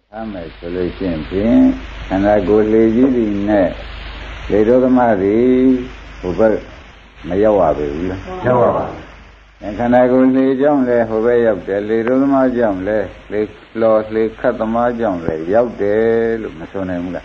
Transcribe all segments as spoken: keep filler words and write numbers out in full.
Ame solution pin, and I go lazy in net. They do the marry over Mayawabi. And can I go lay down there, away up there, little marjam, lay floors, lay cut the marjam, lay out there, look, Masonam.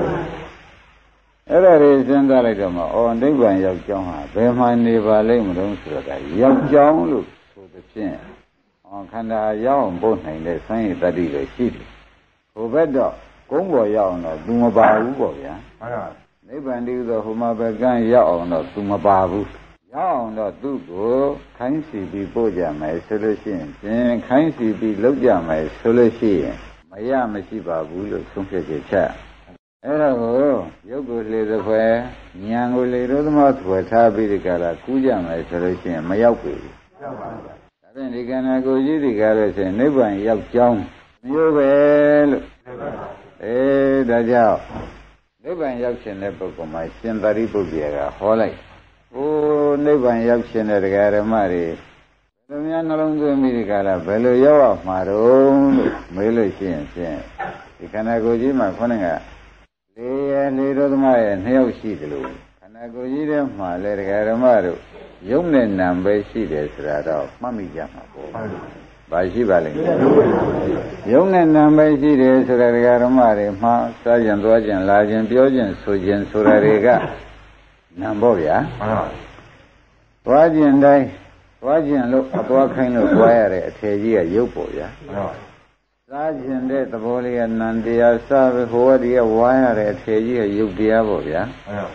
Every reason that I don't know, or they went out John, where my neighbor lay Madame Sugar, young John look to the chin. On Canada, young both in the same that is a city. Obedo, Congo Yawno, Dumababu, ya. Neighbor knew the Humabagan Yawno, Dumababu. Yawno, Dugo, can she be Boja, my solution, and can she be Loja, my solution. Maya Mashibabu, something chat. Oh, you go later where Nyango later the mouth was happy to get a Kuja, my solution, Mayapi. Then they can go to the garage and neighbor Yak Jong. You will. Eh, Dajao. Neighbor Yakshin never go my sympathy book here, Holly. Oh, neighbor Yakshin at the Garamari. The man along the America, Bello Yawa, my own, Melushin. You cannot go to my Coninga. Lay and little my and hell sheet. Can I go to them, my lady Garamaro? Young number she is rather, Mammy Jama. Bashi Valley. Young and number she is Ragamari, Ma, Sergeant Wajan, Largent Biogen, Sujan Surarega. Namboya. Wajan die. Wajan look at what kind of wire at a year, Yopoya. Sergeant dead the body and Nandia serve who dear wire at a year, you diavoya.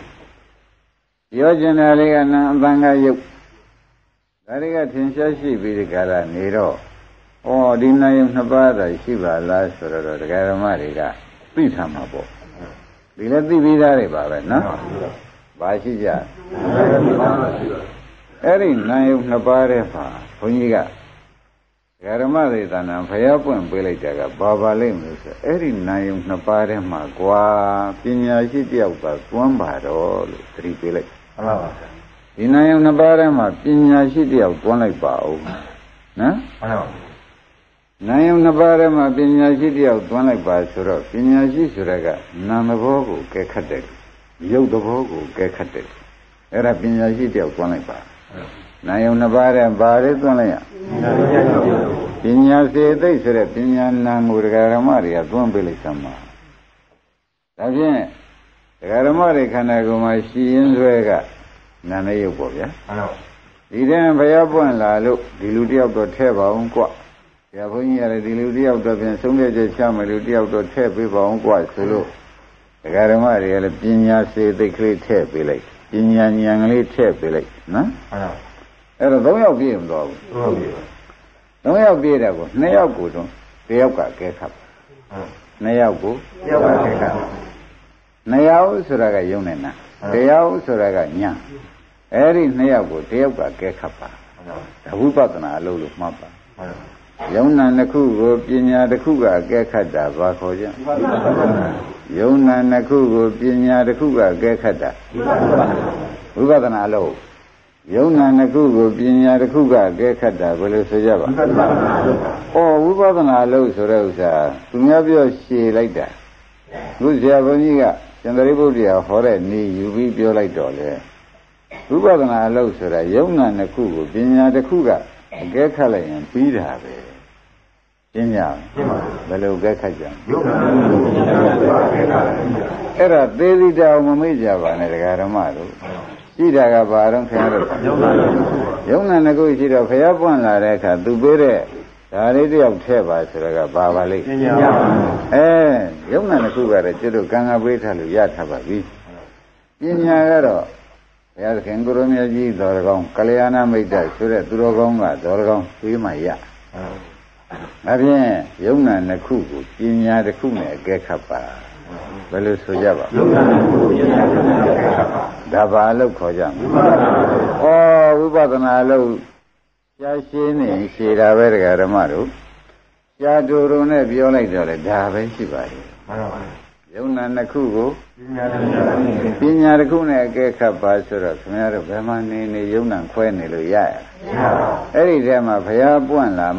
Yojanali and Banga Yuk. Dariga Tinshashi be the Gara Nero. Oh, Dinayam Nabada, Shiva, last for the Garamariga. Please come up. We let the Vidari Baba, no? Bashija. Erin Nayam Nabarefa, Puniga. Garamari than a Fayapo and Bilajaga, Baba Limus, Erin Nayam Nabarema, Gua, Pina City of one bottle, three village. Dinayam Nabarema, Pina City of one like Bow. No? Nayam Nabarema, Pina City of one like Basura, Pina Suraga, Namabogu, Kekatek, Yodobogu, Kekatek. Era Pina City of one like Bow. Nayam Nabare, Bare, Tonaya. Pina say they said, Pina Namuramaria, don't believe some. Again, the Garamari can I go my she in Rega. Nana Yoboya. He then by a point la look, diluti of the table on quat. Yapunia, diluti of the Pensumia Chamaluti of the table on quat, so look. The Garamari, and Pina say they create tape village. Pina youngly tape village, no? Era don't have him, dog. Don't have beer, Nayago, Nayaga, get up. Nayago, Nayao Suraga Yunena, Nayao Suraga Yan. Eri Nayago, Deoga, get up. Hupatana, load of Mapa. Yona Naku, Pina the Kuga, get Kada, Vakoja. Yona Naku, Pina the Kuga, get Kada. Hupatana low. Yona Naku, Pina the Kuga, get Kada, Velusajava. Oh, Hupatana low, Sorosa, Tumabio, she like that. Good Javaniga. Chandaribudia, Hore, knee, you be your like dollar. Who got an allow, sir, young and a cougar, Pina the cougar, get Halley and feed her. Jinya, below Gekajan. Era daily down Mamija, and a Garamado. See that Baron Canada. Young and a good sheet of Hayapon Lareka, do better. The lady of Teva, Suraga, Babali. Eh, young and a cougar, a little Ganga Britalu, Yatababi. Yinyagaro, Yar Kangurumiaji, Dorgong, Kaliana made that, Sura, Durogonga, Dorgong, Wimaya. Abien, young and a cougar, Yinya the Kume, Gekapa, Belusujava. Dabalo Kojam. Oh, we bought an aloe. Yashini, Shira Verga Ramaro. Yadurune, Viola, Dave, Shibai. Yona Nakugo, Pina the Kuna, Geka Basura, Kamara, Bemani, Yuna, Quenny, Luya. Every time of Hayabu and Lama,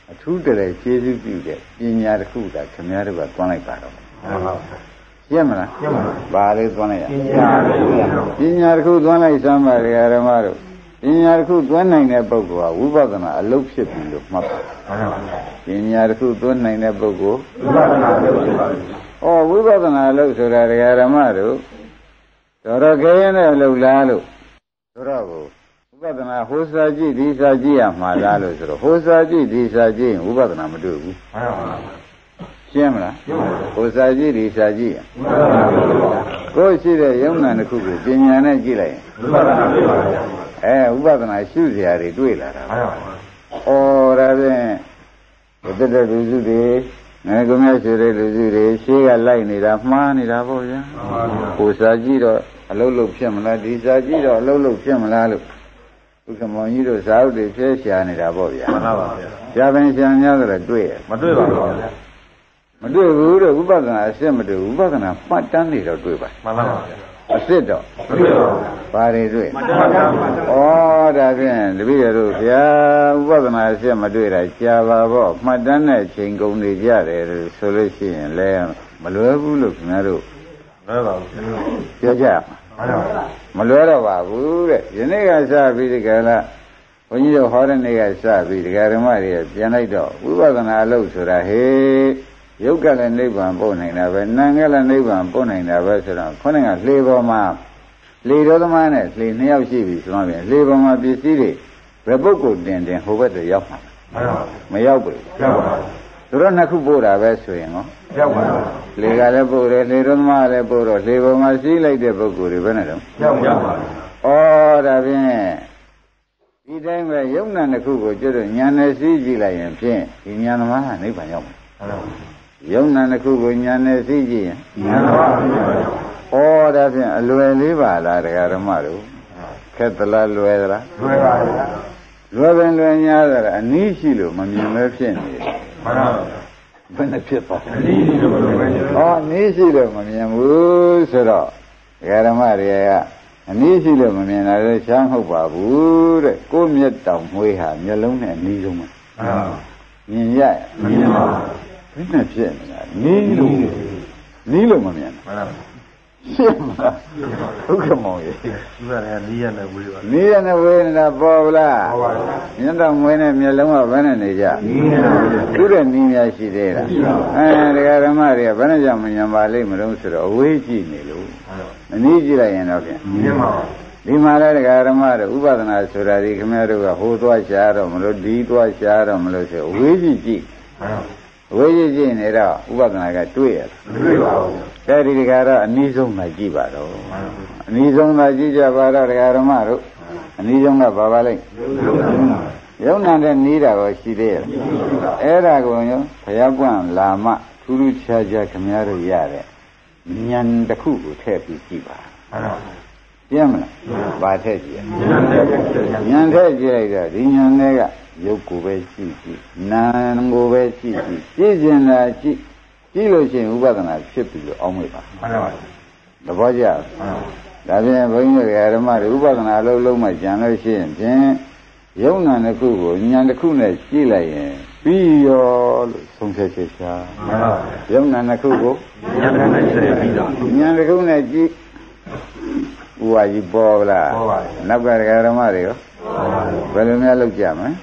ထူးတယ်ကျေးဇူးပြုတဲ့ပညာတစ်ခုကခင်ဗျားတို့ကတွန်းလိုက်ပါတော့ရှင်းမလားရှင်းပါဘာလေးတွန်းလိုက်ရပညာတစ်ခုတွန်းလိုက်စမ်းပါလေဓမ္မတို့ပညာတစ်ခုတွန်းနိုင်တဲ့ပုဂ္ဂိုလ်ကဝိပဿနာအလုပ်ဖြစ်ပြီလို့မှတ်ပါပညာတစ်ခုတွန်းနိုင်တဲ့ပုဂ္ဂိုလ်ဝိပဿနာအလုပ်ဖြစ်ပါဩဝိပဿနာအလုပ်ဆိုတာဓမ္မတို့တော်တော်ခဲရင်လည်းလှုပ်လားလို့ဆိုတော့ဝိပဿနာဟိုစာကြည့်ဒီစာကြည့်ရမှာလားလို့ဆိုတော့ဟိုစာကြည့်ဒီစာကြည့်ရင်ဝိပဿနာမတွေ့ဘူးမှန်ပါပါရှင်းမလားဟိုစာကြည့်ဒီစာကြည့်ရကိုယ်ရှိတဲ့ယုံနာတစ်ခုကိုပညာနဲ့ကြည့်လိုက်ရင်ဝိပဿနာတွေ့ပါဗျာအဲဝိပဿနာရှုစရာတွေတွေ့လာတာမှန်ပါပါဩဒါဖြင့်ဘုဒ္ဓတဲ့လူစုတွေငါကမြတ်ရှိတဲ့လူစုတွေရှေးကလိုက်နေတာမှားနေတာပေါ့ဗျာဟိုစာကြည့်တော့အလုံးလုံးဖြစ်မလားဒီစာကြည့်တော့အလုံးလုံးဖြစ်မလားလို့ဘုရားမောင်ကြီးတို့ဇာတ်တွေဖြဲရှာနေတာပေါ့ဗျာမှန်ပါပါဗျာဇာပင်ရှာများဆိုတော့တွေ့ရမတွေ့ပါဘူးဗျာမတွေ့ဘူးတဲ့ဝိပဿနာအစစ်မတွေ့ဝိပဿနာမှတ်တမ်းနေတော့တွေ့ပါမှန်ပါပါဗျာအစစ်တော့မတွေ့ပါဘူးဘာတွေတွေ့မှတ်တမ်းပါဩဒါဖြင့်တပည့်တို့ဗျာဝိပဿနာအစစ်မတွေ့တာကြာပါပေါ့မှတ်တမ်းနဲ့ချိန်ကုန်နေကြတယ်လို့ဆိုလို့ရှိရင်လည်းမလွယ်ဘူးလို့ခင်ဗျားတို့လွယ်ပါဘူးပြောကြမလွယ်တော့ပါဘူးတဲ့ယနေ့ကစပြီးဒီကလာဘုန်းကြီးတို့ဟောတဲ့နေ့ကစပြီးဒီကဓမ္မတွေပြန်လိုက်တော့ဝိပဿနာအလုပ်ဆိုတာဟေးယုတ်ကလည်းနိဗ္ဗာန်ပို့နိုင်တာပဲနာငယ်လည်းနိဗ္ဗာန်ပို့နိုင်တာပဲဆိုတော့ခေါင်းကလှေပေါ်မှာလေတော်သမားနဲ့လှေနှစ်ယောက်ရှိပြီဆိုတော့ပြန်လှေပေါ်မှာပစ္စည်းတွေဘယ်ပုဂ္ဂိုလ်တင်တင်ဟိုဘက်တည်းရောက်မှာမရောက်ဘူးရောက်ပါဘူးသူတို့နှစ်ခုပို့တာပဲဆိုရင်ရောရောက်ပါဘူးလေကလည်းပို့တယ်လေတော်သမားလည်းပို့တော့လေပေါ်မှာစီးလိုက်တဲ့ပုဂ္ဂိုလ်တွေဘယ်နဲ့တော့ရောက်ပါဘူးဩဒါဖြင့်ဒီတိုင်းပဲယုံနာတစ်ခုကိုကျွတ်တော့ဉာဏ်နဲ့စီးကြည့်လိုက်ရင်ဖြင့်ဒီဉာဏ်သမားကနိဗ္ဗာန်ရောက်မှာယုံနာတစ်ခုကိုဉာဏ်နဲ့သိကြည့်ရင်ဉာဏ်ပါဩဒါဖြင့်အလွယ်လေးပါလားတရားဓမ္မတို့ခက်သလားလွယ်သလားလွယ်ပါဗျာလွယ်ပင်လွယ်များတာအနည်းရှိလို့မမြင်မဲဖြစ်နေတယ်မှန်ပါဘယ်နဲ့ဖြစ်ပါအနည်းရှိလို့မမြင်မဲဩအနည်းရှိလို့မမြင်ဘူးဆိုတော့တရားဓမ္မတွေကအနည်းရှိလို့မမြင်တာလည်းရှားဟုတ်ပါဘူးတဲ့ကိုယ်မျက်တောင်မွေးဟာမျက်လုံးနဲ့အနည်းဆုံးပဲမှန်ပါမြင်ရမမြင်ပါဘူးဘယ်နဲ့ဖြစ်နေတာနီးလို့နီးလို့မမြင်ဘူးမှန်ပါရှင်းမလားဒုက္ခမောင်ကြီးသူကလည်းနီးရနဲ့ဝေးပါနီးရနဲ့ဝေးနေတာပေါ်လားပေါ်ပါဘူးမျက်တောင်မွေးနဲ့မျက်လုံးကဘယ်နဲ့နေကြနီးနေပါဘူးသူတဲ့နီးများရှိသေးလားအဲတရားဓမ္မတွေကဘယ်နဲ့ကြောင့်မမြင်ပါလိမ့်မလို့ဆိုတော့အဝေးကြည့်နေလို့အနည်းကြည့်လိုက်ရင်တော့ဖြင့်မြင်ပါဘူးဒီမှာလည်းတရားဓမ္မတွေဥပဒနာဆိုတာဒီခင်ဗျားတို့ကဟိုသွားရှားတော့မလို့ဒီသွားရှားတော့မလို့ဆိုအဝေးကြည့်ကြည့်ဝေးကြည့်ကြည့်နေတော့ဥပဒနာကတွေ့ရတာမတွေ့ပါဘူးအဲဒီဒီကတော့အနည်းဆုံးမှကြည့်ပါတော့အနည်းဆုံးမှကြည့်ကြပါတော့တရားဓမ္မတို့အနည်းဆုံးကဘာပါလိမ့်ယုံနာတဲ့နီးတာကိုရှိသေးရဲ့အဲ့ဒါကိုရောဘုရားကွန့်လာမှထူးထူးခြားခြားခင်ဗျားတို့ရတဲ့ဉာဏ်တစ်ခုကိုထည့်ပြီးကြည့်ပါပြင်းမလားဘာထည့်ကြည့်ဉာဏ်ထည့်ကြည့်လိုက်တော့ဒီဉာဏ်တွေကရုပ်ကိုပဲကြည့်ကြည့်နာမ်ကိုပဲကြည့်ကြည့်ကြည့်ကျင်တာကြည့်ကြည့်လို့ရှိရင်ဥပဒနာဖြစ်ပြီးတော့အောင်းမိပါမှန်ပါပါသဘောကျဒါဖြင့်ဘုန်းကြီးတို့ဓမ္မတွေဥပဒနာလုံးလုံးမှကြံလို့ရှိရင်ဖြင့်ယုံနာတစ်ခုကိုဉာဏ်တစ်ခုနဲ့ကြည့်လိုက်ရင်ပြီးရောလို့ဆုံးဖြတ်ချက်ချာမှန်ပါပါယုံနာတစ်ခုကိုဉာဏ်တစ်ခုနဲ့ကြည့်ပြီးတော့ဉာဏ်တစ်ခုနဲ့ကြည့်ဥပါကြီးပေါ်လားပေါ်ပါဘူးနောက်ကဓမ္မတွေရောဘယ်လိုများလုပ်ကြမလဲ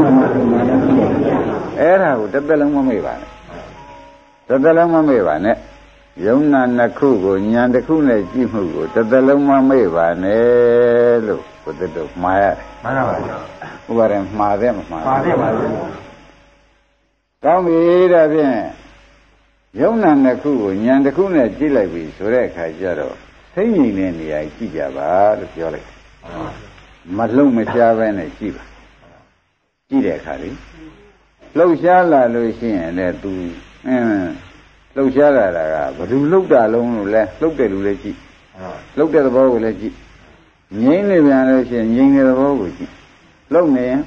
အဲ့ဒါကိုတစ်သက်လုံးမမေ့ပါနဲ့တစ်သက်လုံးမမေ့ပါနဲ့ယုံနာနှစ်ခုကိုဉာဏ်တစ်ခုနဲ့ကြည့်မှုကိုတစ်သက်လုံးမမေ့ပါနဲ့လို့ဘုဒ္ဓတို့မှားရတယ်မှန်ပါပါဥပါရင်မှားတယ်မမှားပါဘူးပါဘူးကောင်းပြီဒါဖြင့်ယုံနာနှစ်ခုကိုဉာဏ်တစ်ခုနဲ့ကြည့်လိုက်ပြီဆိုတဲ့အခါကျတော့သိဉ္ဇဉ်တဲ့နေရာကြည့်ကြပါလို့ပြောလိုက်မလှုပ်မရှားပဲနဲ့ကြည့်ပါကြည့်တဲ့အခါလေလှုပ်ရှားလာလို့ရှိရင်လည်း तू အင်းလှုပ်ရှားလာတာကဘယ်သူလှုပ်တာလုံးလို့လဲလှုပ်တယ်လူလည်းကြည့်လှုပ်တဲ့သဘောကိုလည်းကြည့်ငြိမ့်နေပြန်လို့ရှိရင်ငြိမ့်တဲ့သဘောကိုကြည့်လှုပ်နေရင်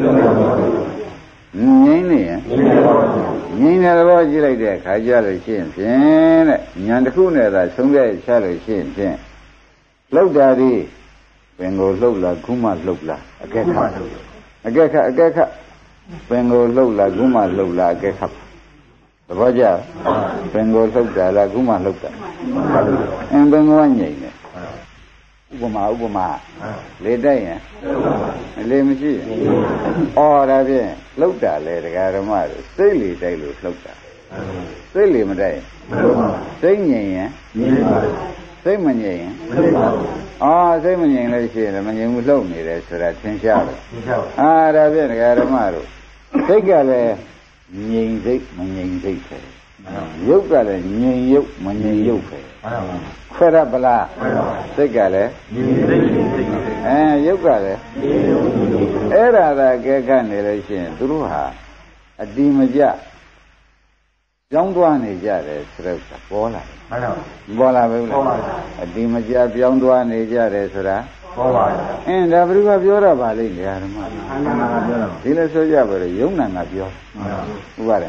ငြိမ့်နေရင်ငြိမ့်တဲ့သဘောကြည့်လိုက်တဲ့အခါကျလို့ရှိရင်ဖြင့်တဲ့ဉာဏ်တစ်ခုနဲ့သာဆုံးဖြတ်ချလို့ရှိရင်ဖြင့်လှုပ်တာဒီပင်ကိုလှုပ်လာခုမှလှုပ်လာအကဲခတ်အကဲခတ်အကဲခတ် Bengal Lola, Guma Lola, get up. The Vaja, Bengal Lola, Guma Lola. And Bengal Uguma, Uguma, lay day, lay me see. Or I did, looked at later, got a mother, silly, they looked at. Silly, my day. Singing, say my name. Ah, say my name, let's see, my name was lonely, that's what I think. Ah, I did, got a mother. Take a name, my name, take. You got a name, you, my name, you. Ferabala, Segale, and you got it. Era the Gaganelation, Druha, a Dimaja. Young one is Jared, Bola. Bola, a Dimaja, young one is Jared, and every of your valley, Yarma. Dilla Soja, young and of your. What?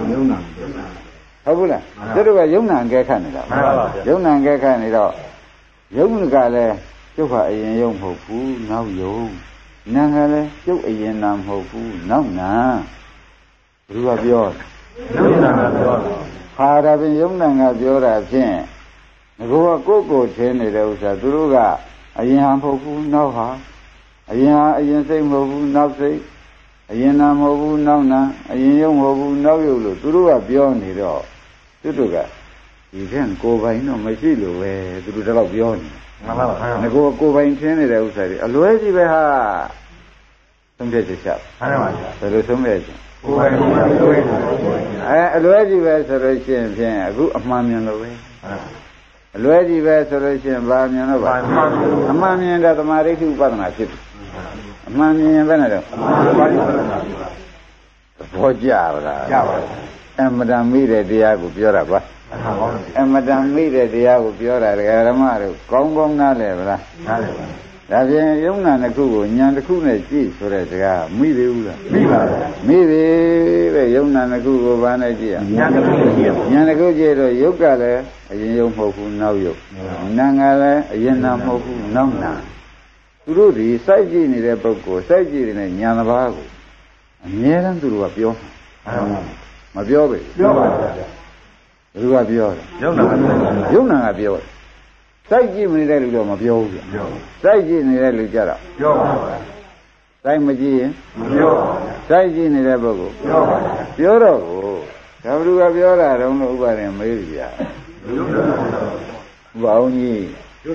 Abula, there were young and get Canada. Young and get Canada. Young Gale, Jofa a young hopu, now you. Nangale, you a young hopu, now na. You are yours. Hard of a young and of your absent. Go a cocoa chain, it was a druga. A young hopu, now ha. A young same hopu, now say. A young hopu, now na. A young hopu, now you look. Through a beyond it all. Tutuga, you can go by no Machilo, where to do the love beyond. And go go by in Canada outside. A loyalty by her. Some days a shop. There is some edge. A loyalty by solution, a good of mammy on the way. A loyalty by solution, Bamian over. A mammy and other Mariki partnership. A mammy and Venado. For Java. And Madame Mire Diago Pioraba. And Madame Mire Diago Piora, Garamaro, Congo Naleva. That's young and a cool, and the coolness is for a cigar. Maybe, maybe, young and a cool of an idea. Yanago, you got a young hopu now you. Nangala, a young hopu now now. Rudy, Saji in the Boko, Saji in a Yanavago. And near them to a pure. Ma piove? Tu a piove? Io non a piove. Sai chi mi dai lo ma piove? Sai chi mi dai lo già? Sai ma chi? Sai chi mi dai poco? Piove. Capitu a piove non lo fare mai via. Va ogni.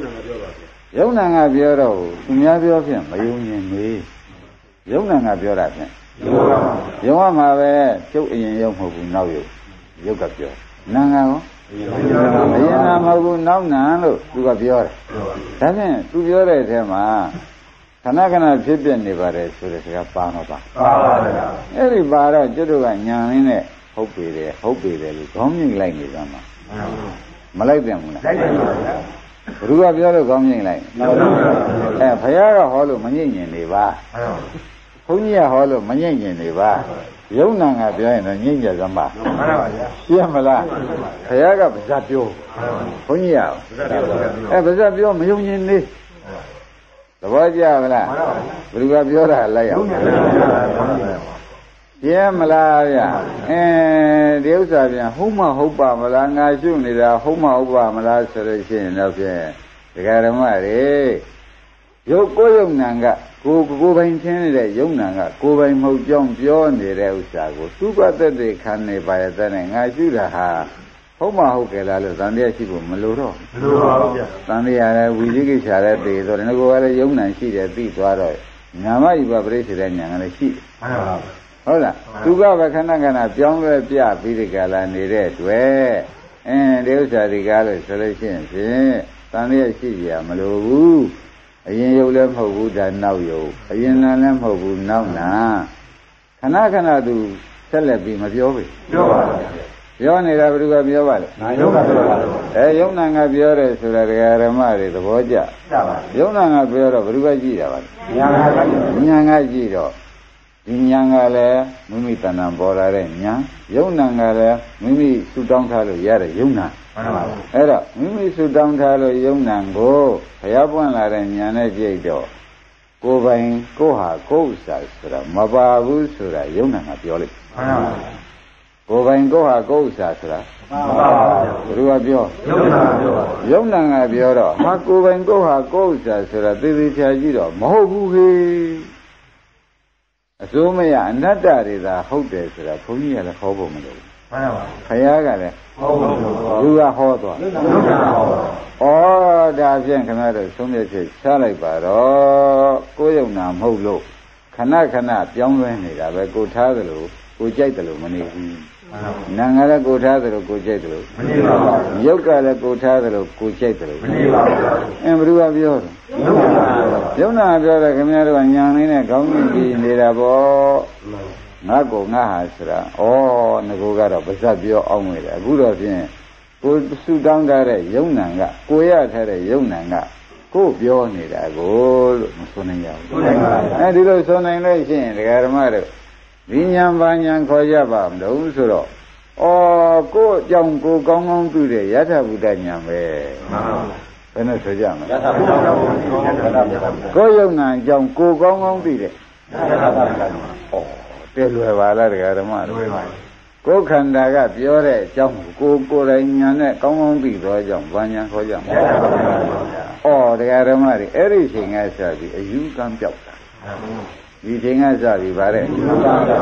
Io non a piove, tu mi a piove, ma io non io non a piove. You want my way, two in young who know you. You got your Nanga. Yamabu now, Nano, you got your. Doesn't to your Rema. Kanakana Pipian Nivare, so that you have Panova. Every bar, Judu and Yan in it. Hope be there, hope be there. Coming like it, Mama. Malayam. Ruga Biolo coming like. And Payara Hollow Manin in Neva. Hunya Hollow Manin in Neva. Yonanga behind a ninja Zamba. Yamala. Payaga Zapio. Hunya. Ever Zapio, Mayunian this. The Vaja, Ruga Biora, Laya. Yamala, and the Usabian, Huma Hopa Malanga, Junida, Huma Hopa Mala selection of the Garamari. Yoko Nanga, go go in Canada, Yonanga, go by Mojong beyond the Reusago. Two got the day can by a then I should have Homa Hokela, Sandia Shibu Maluro. Sandia, we dig each other days or go at a young and she at the Tuaro. Nama evaporated and young and a sheep. Hola, tu gava Kanagana, Jonga Pia, Pirical and the red way, and those are the gallery solutions, eh? Sandia Shia, Maloo, a yen lem hobu than now yo, a yen lem hobu now na. Kanagana do celebi Maviovi. Yon is a Ruga Bioval. I know a young Nanga Biore, so that I am married the Boja. Young Nanga Biora, Ruga Gida. Yanga Gido. Yangale, Mumita Bora Renya, Yonangale, Mimi Sudan Talo Yara, Yuna. Era, Mimi Sudan Talo Yonango, Hayabuan Larenya, Jado. ကိုယ်ပိုင်ကိုယ်ဟာကိုယ်ဥစ္စာဆိုတာမပါဘူးဆိုတာယုံနာကပြောလိုက်မှန်ပါပါကိုယ်ပိုင်ကိုယ်ဟာကိုယ်ဥစ္စာဆိုတာမပါဘူးဘယ်သူကပြောယုံနာကပြောပါယုံနာကပြောတော့ဟာကိုယ်ပိုင်ကိုယ်ဟာကိုယ်ဥစ္စာဆိုတာသေသေးချာကြည့်တော့မဟုတ်ဘူးခေအစိုးမရအနတ္တတွေသာဟုတ်တယ်ဆိုတာဘုန်းကြီးကလည်းဟောဖို့မလိုဘူးမှန်ပါပါခရီးကလည်းဟောဖို့လူကဟောသွားဩဒါဖြင့်ခင်ဗျားတို့သုံးမြတ်ချက်ချလိုက်ပါတော့ကိုယ်ယုံနာမဟုတ်လို့ခဏခဏပြောင်းလဲနေတာပဲကိုထားသလိုကိုကြိုက်တယ်လို့မနေဘူးနာငါလည်းကိုထားတယ်လို့ကိုကြိုက်တယ်လို့မနေပါဘူးရုပ်ကလည်းကိုထားတယ်လို့ကိုကြိုက်တယ်လို့မနေပါဘူးအင်းဘယ်သူကပြောတယ်ယုံနာပြောတယ်ခင်ဗျားတို့ကညာနေနဲ့ခေါင်းကြည့်ကြည့်နေတာပေါ့ငါကောငါဟာဆိုတာဩငကိုကတော့ပါဇက်ပြောအောင်နေတယ်အခုတော့ဖြင့်ကိုစုတောင်းတဲ့ယုံနာကကိုရထားတဲ့ယုံနာကကိုပြောနေတာကိုလို့မဆိုနိုင်ရဘူးအဲဒီလိုဆိုနိုင်လို့ရှိရင်ဒကာဓမ္မတို့ဒီညာဘာညာခေါ်ကြပါမလို့ဆိုတော့ဩကိုအကြောင်းကိုကောင်းကောင်းသိတဲ့ယထာဘုဒ္ဓညာပဲဘယ်နဲ့ဆိုကြမလဲယထာဘုဒ္ဓကိုယုံနာအကြောင်းကိုကောင်းကောင်းသိတဲ့ယထာဘုဒ္ဓဩတဲလွယ်ပါလားဒကာဓမ္မတို့ကိုယ်ခန္ဓာကပြောတဲ့အကြောင်းကိုကိုယ်တိုင်ညာနဲ့ကောင်းကောင်းသိသောကြောင့်ဘာညာခေါ်ကြမလဲ။ဩတရားဓမ္မတွေအဲ့ဒီချိန်ကစပြီးအယူကံပြောက်တာ။ဒီချိန်ကစပြီးဗါတဲ့အယူကံပြောက်တာ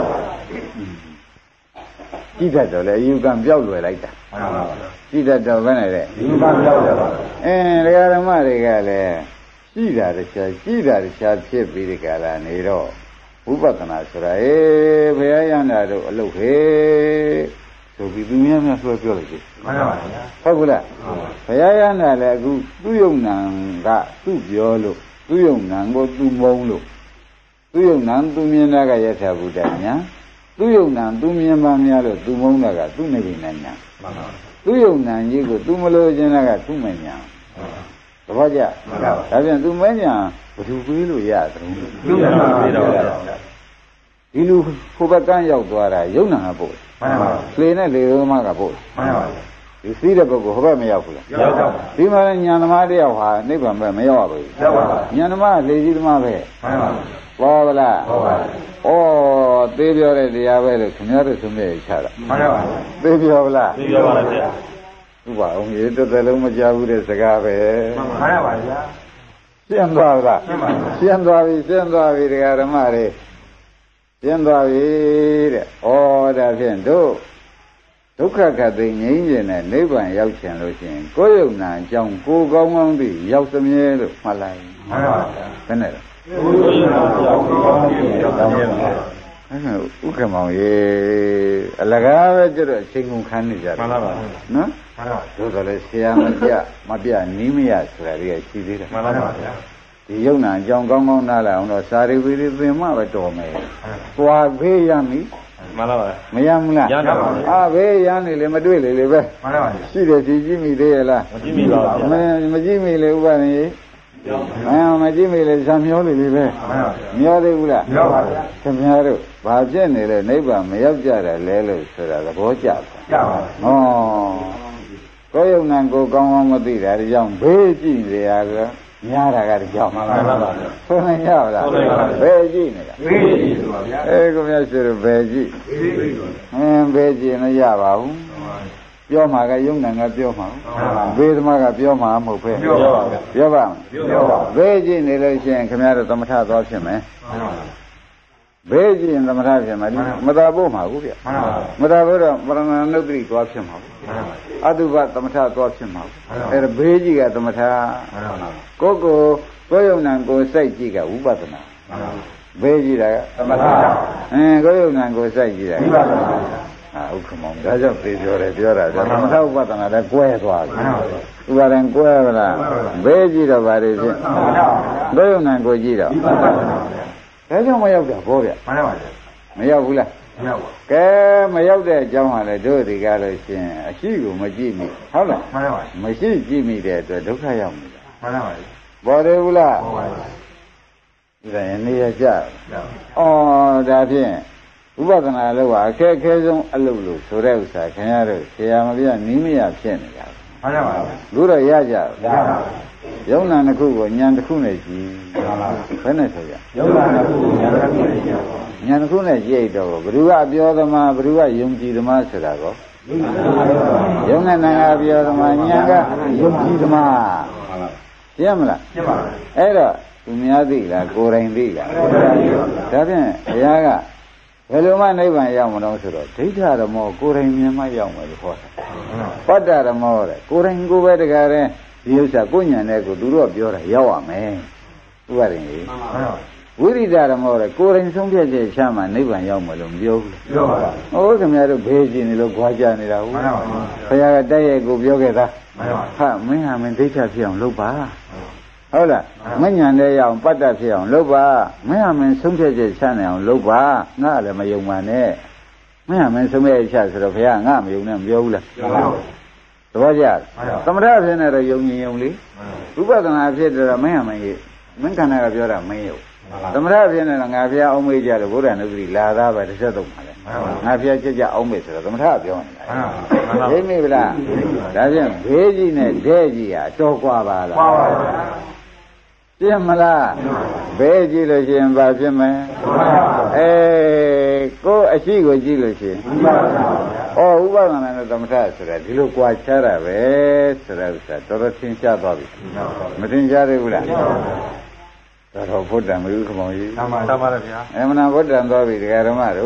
။ကြည့်တတ်တော့လေအယူကံပြောက်လွယ်လိုက်တာ။ကြည့်တတ်တော့ဘယ်နဲ့လဲ။အယူကံပြောက်တယ်။အင်းတရားဓမ္မတွေကလည်းရှိတာတခြားရှိတာတခြားဖြစ်ပြီးဒီကလာနေတော့ဝိပဿနာဆိုတာအေးဘုရားရဟန္တာတို့အလုပ်ဟေးဆိုပြီးသူများများဆွဲပြောလိုက်ပြီမှန်ပါဗျာဟုတ်ကလားဘုရားရဟန္တာလည်းအခုသူ့ယုံနံကသူ့ပြောလို့သူ့ယုံနံကိုသူမုံလို့သူ့ယုံနံသူမြင်တာကယထာဘုဒ္ဓညာသူ့ယုံနံသူမြင်ပါများလို့သူမုံတာကသူ့နေပြီနဲ့ညာမှန်ပါသူ့ယုံနံကြီးကိုသူမလို့ခြင်းတာကသူ့မညာသဘောကျမှန်ပါဒါပြန်သူမညာဘယ်သူပေးလို့ရတယ်လူနာပေးတော့ဒီလူဟိုဘက်ကန်းရောက်သွားတာယုံနာကပို့မှန်ပါလေနဲ့လေရောမကပို့မှန်ပါဒီစီးတဲ့ပုဂ္ဂိုလ်ဟိုဘက်မရောက်ဘူးလားရောက်ပါဘူးဒီမှာညာသမားတယောက်ဟာနိဗ္ဗာန်ပဲမရောက်ပါဘူးရောက်ပါဘူးညာသမားလေကြီးသမားပဲမှန်ပါပေါ်ပါလားပေါ်ပါဩသေးပြောတဲ့တရားပဲလို့ခင်ဗျားတို့သုံးပြရချတာမှန်ပါသေးပြောပါလားသေးပြောပါလားဗျာဥပအောင်ရေတစ်သက်လုံးမကြဘူးတဲ့စကားပဲမှန်ပါပါဗျာရှင်းသွားလားရှင်းသွားပြီရှင်းသွားပြီတရားဓမ္မတွေရှင်းသွားပြီတဲ့ဩဒါဖြင့်တို့ဒုက္ခခတ်သိငြိမ်းကျင်တဲ့နိဗ္ဗာန်ရောက်ချင်လို့ရှိရင်ကိုယ်ယုံနာအကြောင်းကိုယ်ကောင်းကောင်းသိရောက်သမြဲလို့မှတ်လိုက်မှန်ပါဗျာဘယ်နဲ့လဲကိုယ်ယုံနာအကြောင်းကိုယ်ကောင်းကောင်းသိရောက်သမြဲပါဥက္ကမောင်ရေအလကားပဲကျတော့အချိန်ကုန်ခံနေကြတယ်မှန်ပါပါနော်မှန်ပါတို့ဆိုလဲဆရာမပြမပြနီးမရဆိုတာတွေကရှိသေးတယ်မှန်ပါပါဗျာဒီယုံနာအကြောင်းကောင်းကောင်းနားလည်အောင်တော့စာရီဝီတွေသင်မှပဲတော်မယ်ပွာဖေးရမည်မှန်ပါပါမရဘူးလားရပါပါအာဘေးရနေလေမတွေ့လေလေပဲမှန်ပါပါရှိတယ်ကြည့်ကြည့်မိသေးရဲ့လားမကြည့်မိပါဘူးမကြည့်မိလေဥပဒေအဲမကြည့်မိလေဇံမျောလေလေပဲမျောသေးဘူးလားမျောပါဗျာခင်ဗျားတို့ဘာဖြစ်နေလဲနိဗ္ဗာန်မရောက်ကြတယ်လဲလို့ဆိုတာသဘောကျပါကျပါဟောကိုယ်ယုံနာကိုကောင်းကောင်းမသိတာဒီကြောင့်ဘေးကြည့်နေရတာများတာကဒီကြောင့်မှန်ပါပါဆိုနေရပါလားဘယ်ကြည့်နေတာဘေးကြည့်ဆိုပါဗျာအဲကိုမြတ်ဆိုတော့ဘယ်ကြည့်ဘေးအင်းဘေးကြည့်မရပါဘူးပြောမှာကယုံနာကပြောမှာဘေးသမားကပြောမှာမဟုတ်ပဲပြောပါဗျာပြောပါပြောပါဘေးကြည့်နေလို့ရှိရင်ခင်ဗျားတို့သမထသွားဖြစ်မယ်ဘေးကြည့်ရင်သမထဖြစ်မှာမသာဖို့မှာဘူးဗျမသာဖို့တော့ပရဏာနုတ္တိသွားဖြစ်မှာဘူးအတုပသမထသွားဖြစ်မှာဘူးအဲဒါဘေးကြည့်ကသမထကိုယ်ကိုကိုယ်ယုံနာကိုယ်စိုက်ကြည့်ကဝိပဿနာဘေးကြည့်တာကသမထအင်းကိုယ်ယုံနာကိုယ်စိုက်ကြည့်တာဝိပဿနာအာဥက္ကမောင်ဒါကြောင့်ပြေပြောတယ်ပြောတာသမထဥပဒနာလည်းကွဲသွားပြီဥပါဒံကွဲပါလားဘယ်ကြည့်တော့ပါလေဖြင့်ဘယ်ယုံနာကိုကြည့်တော့ဒါကြောင့်မရောက်တာဘောဗျမှန်ပါပါမရောက်ဘူးလားမရောက်ပါဘူးကဲမရောက်တဲ့အကြောင်းကလည်းတို့ဒီကားလို့ရှင်အရှိကိုမကြည့်မိဟုတ်လားမှန်ပါပါမရှိကြည့်မိတဲ့အတွက်ဒုက္ခရောက်နေတာမှန်ပါပါဘောတယ်ဘူးလားဘောပါပါဒါရင်နေရကြဩဒါဖြင့်ဥပဒနာလို့ကအခက်အခဲဆုံးအလုပ်လို့ဆိုတဲ့ဥစ္စာခင်ဗျားတို့ဆရာမပြနီးမရဖြစ်နေတာ如果压价，有哪能够过年的苦来几？真的是呀。年的苦来几多？不如啊标的嘛，不如啊用几的嘛是那个。有哪能啊标的嘛？年个用几的嘛？见没了？哎了，我们家地了，个人地了。这边哎呀个。ဘယ်လိုမှနိဗ္ဗာန်ရောက်မလို့ဆိုတော့ဒိဋ္ဌဓမ္မကိုယ်တိုင်မြင်မှရောက်မယ်လို့ဟောတာပတ္တဓမ္မတဲ့ကိုယ်တိုင်ကိုယ်ပဲတကယ်တဲ့ဒီဥစ္စာကိုဉာဏ်နဲ့ကိုသူတို့ကပြောတာရောက်ရမယ်ဥပဒေကြီးဝိရိဒဓမ္မတဲ့ကိုယ်တိုင်ဆုံးဖြတ်ချက်ချမှနိဗ္ဗာန်ရောက်မယ်လို့မပြောဘူးပြောပါဘူးဟိုခင်ဗျားတို့ဘေးကျင်နေလို့ကြွားကြနေတာဟုတ်ဘုရားကတိုက်ရိုက်ကိုပြောခဲ့တာဟာမင်းဟာမင်းဒိဋ္ဌဖြစ်အောင်လုပ်ပါဟုတ်လားမညံတဲ့ရအောင်ပတ်သက်ဖြစ်အောင်လုပ်ပါမင်းဟာမင်းဆုံးဖြတ်ချက်ချနိုင်အောင်လုပ်ပါငါလည်းမယုံပါနဲ့မင်းဟာမင်းဆုံးဖြတ်ချက်ဆိုတော့ဘုရားငါမယုံနဲ့မပြောဘူးလားသဘောကျသမထဖြစ်နေတော့ယုံရင်ယုံလေဝိပဿနာဖြစ်တော့မင်းဟာမင်းကြီးမင်းခန္ဓာကပြောတာမင်းယုံသမထဖြစ်နေတော့ငါဘုရားအောင်မေးကြလို့ဘုရားနုပ္ပတိလာသားပဲတစ်ဆက်သုံးပါလေငါဘုရားကြက်ကြအောင်မေးဆိုတော့သမထပြောနေတာသိမိဗလားဒါဖြင့်ဘေးကြီးနဲ့ဒဲကြီးဟာတော်กว่าပါလားပြင်းမလားဘဲကြည့်လို့ရှိရင်ဘာဖြစ်မလဲအဲကိုယ်အရှိကိုကြည့်လို့ရှိရင်ဩဥပဒနာနဲ့သမထဆိုတာဒီလိုကြွားချတာပဲဆိုတဲ့ဥစ္စာတော်တော်သင်ရှားသွားပြီမသင်ရှားသေးဘူးလားတော်တော်ဘုဒ္ဓံမယူခမောင်ကြီးသမာပါဗျာအမှန်ဘုဒ္ဓံသွားပြီဒကာဓမ္မတို့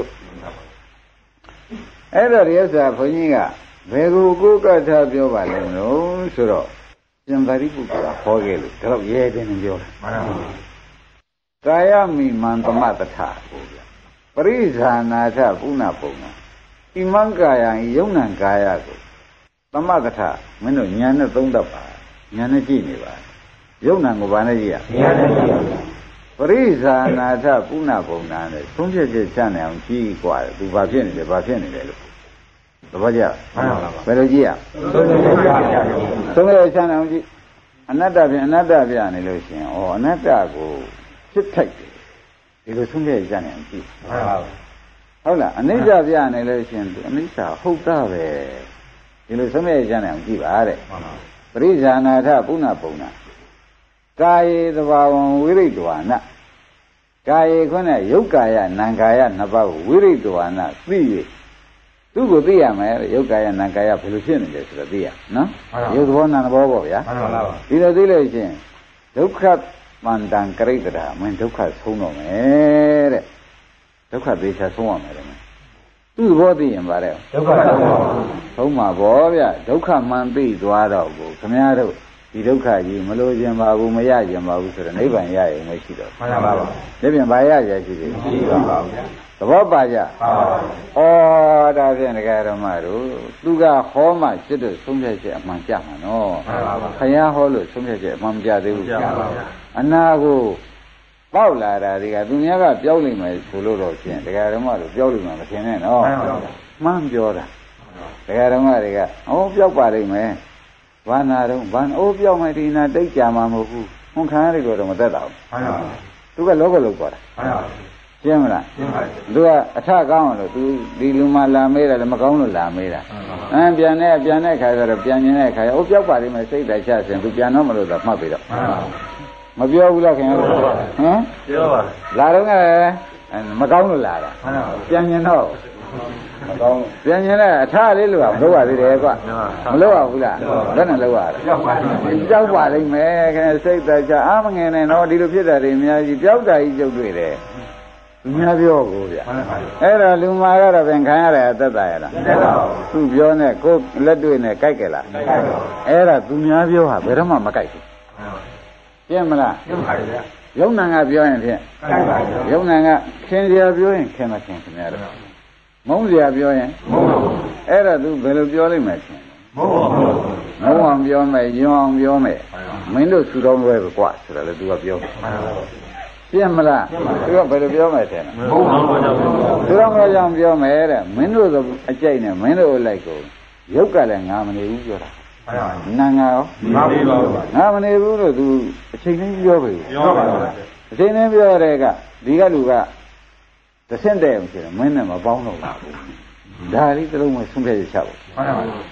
အဲ့တော့ဒီဥစ္စာဘုန်းကြီးကဘယ်ကိုကိုယ်ကထားပြောပါလဲမလို့ဆိုတော့ရှင်သာရိပုတ္တရာဟောခဲ့လို့ဒါတော့ရဲတယ်နေပြောတာမှန်ပါဘူးကာယမိမန္တမတထကိုဗျပရိဇာနာထပုဏ္ဏပုံနာဣမံကာယံယုံနံကာယကိုသမတထမင်းတို့ညာနဲ့သုံးတတ်ပါညာနဲ့ကြည့်နေပါယုံနံကိုဘာနဲ့ကြည့်ရညာနဲ့ကြည့်ရပရိဇာနာထပုဏ္ဏပုံနာနဲ့သုံးချက်ချက်ချနေအောင်ကြည့်กว่าသူဘာဖြစ်နေလဲဘာဖြစ်နေလဲလို့သဘောကျဘယ်လိုကြည့်ရသုံးရချမ်းအောင်ကြည့်အနတ္တပြန်အနတ္တပြနေလို့ရှိရင်ဩအနတ္တကိုဖြစ်ထိုက်တယ်ဒီလိုသုံးရချမ်းအောင်ကြည့်ဟုတ်လားအနိစ္စပြနေလို့ရှိရင်အနိစ္စဟုတ်တာပဲဒီလိုသုံးရချမ်းအောင်ကြည့်ပါတဲ့ပရိဇာနာထပုဏ္ဏပုံနာကာယေသဘာဝံဝိရိတဝါနကာယေခွနဲ့ယုတ်ကာယနံကာယနှစ်ပါးကိုဝိရိတဝါနသိ၍သူ့ကိုသိရမယ်ယုတ်ကာယနံကာယဘယ်လိုဖြစ်နေလဲဆိုတော့သိရနော်ယုတ်သဘောနံသဘောပေါ့ဗျာဒီလိုသိလို့ရှိရင်ဒုက္ခမန္တံကရိတ္တရာမင်းဒုက္ခဆုံးတော့မယ်တဲ့ဒုက္ခသေချာဆုံးရမယ်တဲ့သူ့သဘောသိရင်ဗါတဲ့ဒုက္ခဆုံးပါဆုံးမှာပေါ့ဗျဒုက္ခမှန်သိသွားတော့ကိုခမည်းတော်ဒီဒုက္ခကြီးမလို့ခြင်းပါဘူးမရခြင်းပါဘူးဆိုတော့နိဗ္ဗာန်ရရင်မရှိတော့မှန်ပါပါဒီပြင်ဘာရရရှိသေးလဲရှိပါပါဗျာသဘောပါကြပါပါဩဒါဖြင့်ဒကာဓမ္မတို့သူကဟောမှစိတ်တို့ဆုံးဖြတ်ချက်အမှန်ကြမှာနော်မှန်ပါပါခရဟောလို့ဆုံးဖြတ်ချက်အမှန်မကြသေးဘူးကြာပါဗျာအနာကိုပေါက်လာတာတွေကသူများကပြောက်လိမ့်မယ်ဆိုလို့တော့ရှင်ဒကာဓမ္မတို့ပြောက်လိမ့်မှာမထင်နဲ့နော်မှန်ပြောတာဒကာဓမ္မတွေကဟောပြောက်ပါလိမ့်မယ်ဘာနာတော့ဘာအိုးပြောက်မယ်ဒီနာတိတ်ကြမှာမဟုတ်ဘူးဟွန်ခံရလို့တော့မသက်တာဘူးမှန်ပါဘူးသူကလောကလောက်သွားတာမှန်ပါဘူးရှင်းမလားရှင်းပါပြီသူကအထကောင်းလို့သူဒီလူမှလာမေးတယ်လည်းမကောင်းလို့လာမေးတာအမ်ပြန်နေပြန်တဲ့ခါကျတော့ပြန်ကျင်တဲ့ခါအိုးပြောက်ပါလိမ့်မယ်စိတ်တိုင်ချစဉ်သူပြန်တော့မလို့တော့မှတ်ပြီတော့မှန်ပါဘူးမပြောဘူးလားခင်ဗျာဟမ်ပြောပါလာတော့ကမကောင်းလို့လာတာမှန်ပါဘူးပြန်ကျင်တော့မကောင်းပြန်ကျင်တဲ့အထလေးလို့ကမလုပ်ရသေးတယ်ကွမလုပ်ရဘူးလားဘယ်နဲ့လုပ်ရလဲကြောက်ပါကြောက်ပါလိမ့်မယ်ခင်စိတ်တိုင်ချအာမငယ်နဲ့တော့ဒီလိုဖြစ်တာတွေအများကြီးပြောက်တာကြီးကျုပ်တွေ့တယ်သူများပြောကိုဗျအဲ့တော့လူမာကတော့ပြန်ခံရတယ်အသက်သာရလားသူပြောနဲ့ကိုယ်လက်တွေ့နဲ့ကြိုက်ကြလားအဲ့ဒါသူများပြောဟာဘယ်တော့မှမကြိုက်ဘူးပြင်းမလားပြင်းပါဗျာယုံနာကပြောရင်ဖြင့်ကြိုက်ပါဗျာယုံနာကခင်စရာပြောရင်ခင်မခင်ခင်များတော့မုန်းစရာပြောရင်မုန်းပါဘူးအဲ့ဒါသူဘယ်လိုပြောလိမ့်မယ်ရှင်မုန်းပါဘူးမုန်းအောင်ပြောမယ်ယွန်းအောင်ပြောမယ်မင်းတို့သူတော်လွယ်ကွာဆိုတော့လေသူကပြောပြင်းမလားသူကဘယ်လိုပြောမယ်တဲ့မဟုတ်ပါဘူးသူတော်ကကြောင့်ပြောမယ်တဲ့မင်းတို့အကြိုက်နဲ့မင်းတို့လိုက်ကိုရုပ်ကလည်းငါမနေဘူးပြောတာနာငါရောမနေပါဘူးငါမနေဘူးလို့သူအချိန်ချင်းပြောပြီပြောပါဘူးအချိန်ချင်းပြောတဲ့ကဒီကလူကတဆင့်တဲ့အောင်ဆိုရင်မင်းနဲ့မပေါင်းတော့ဘူးဒါလေးတလုံးမဆုံးဖြတ်ရချပါဘူး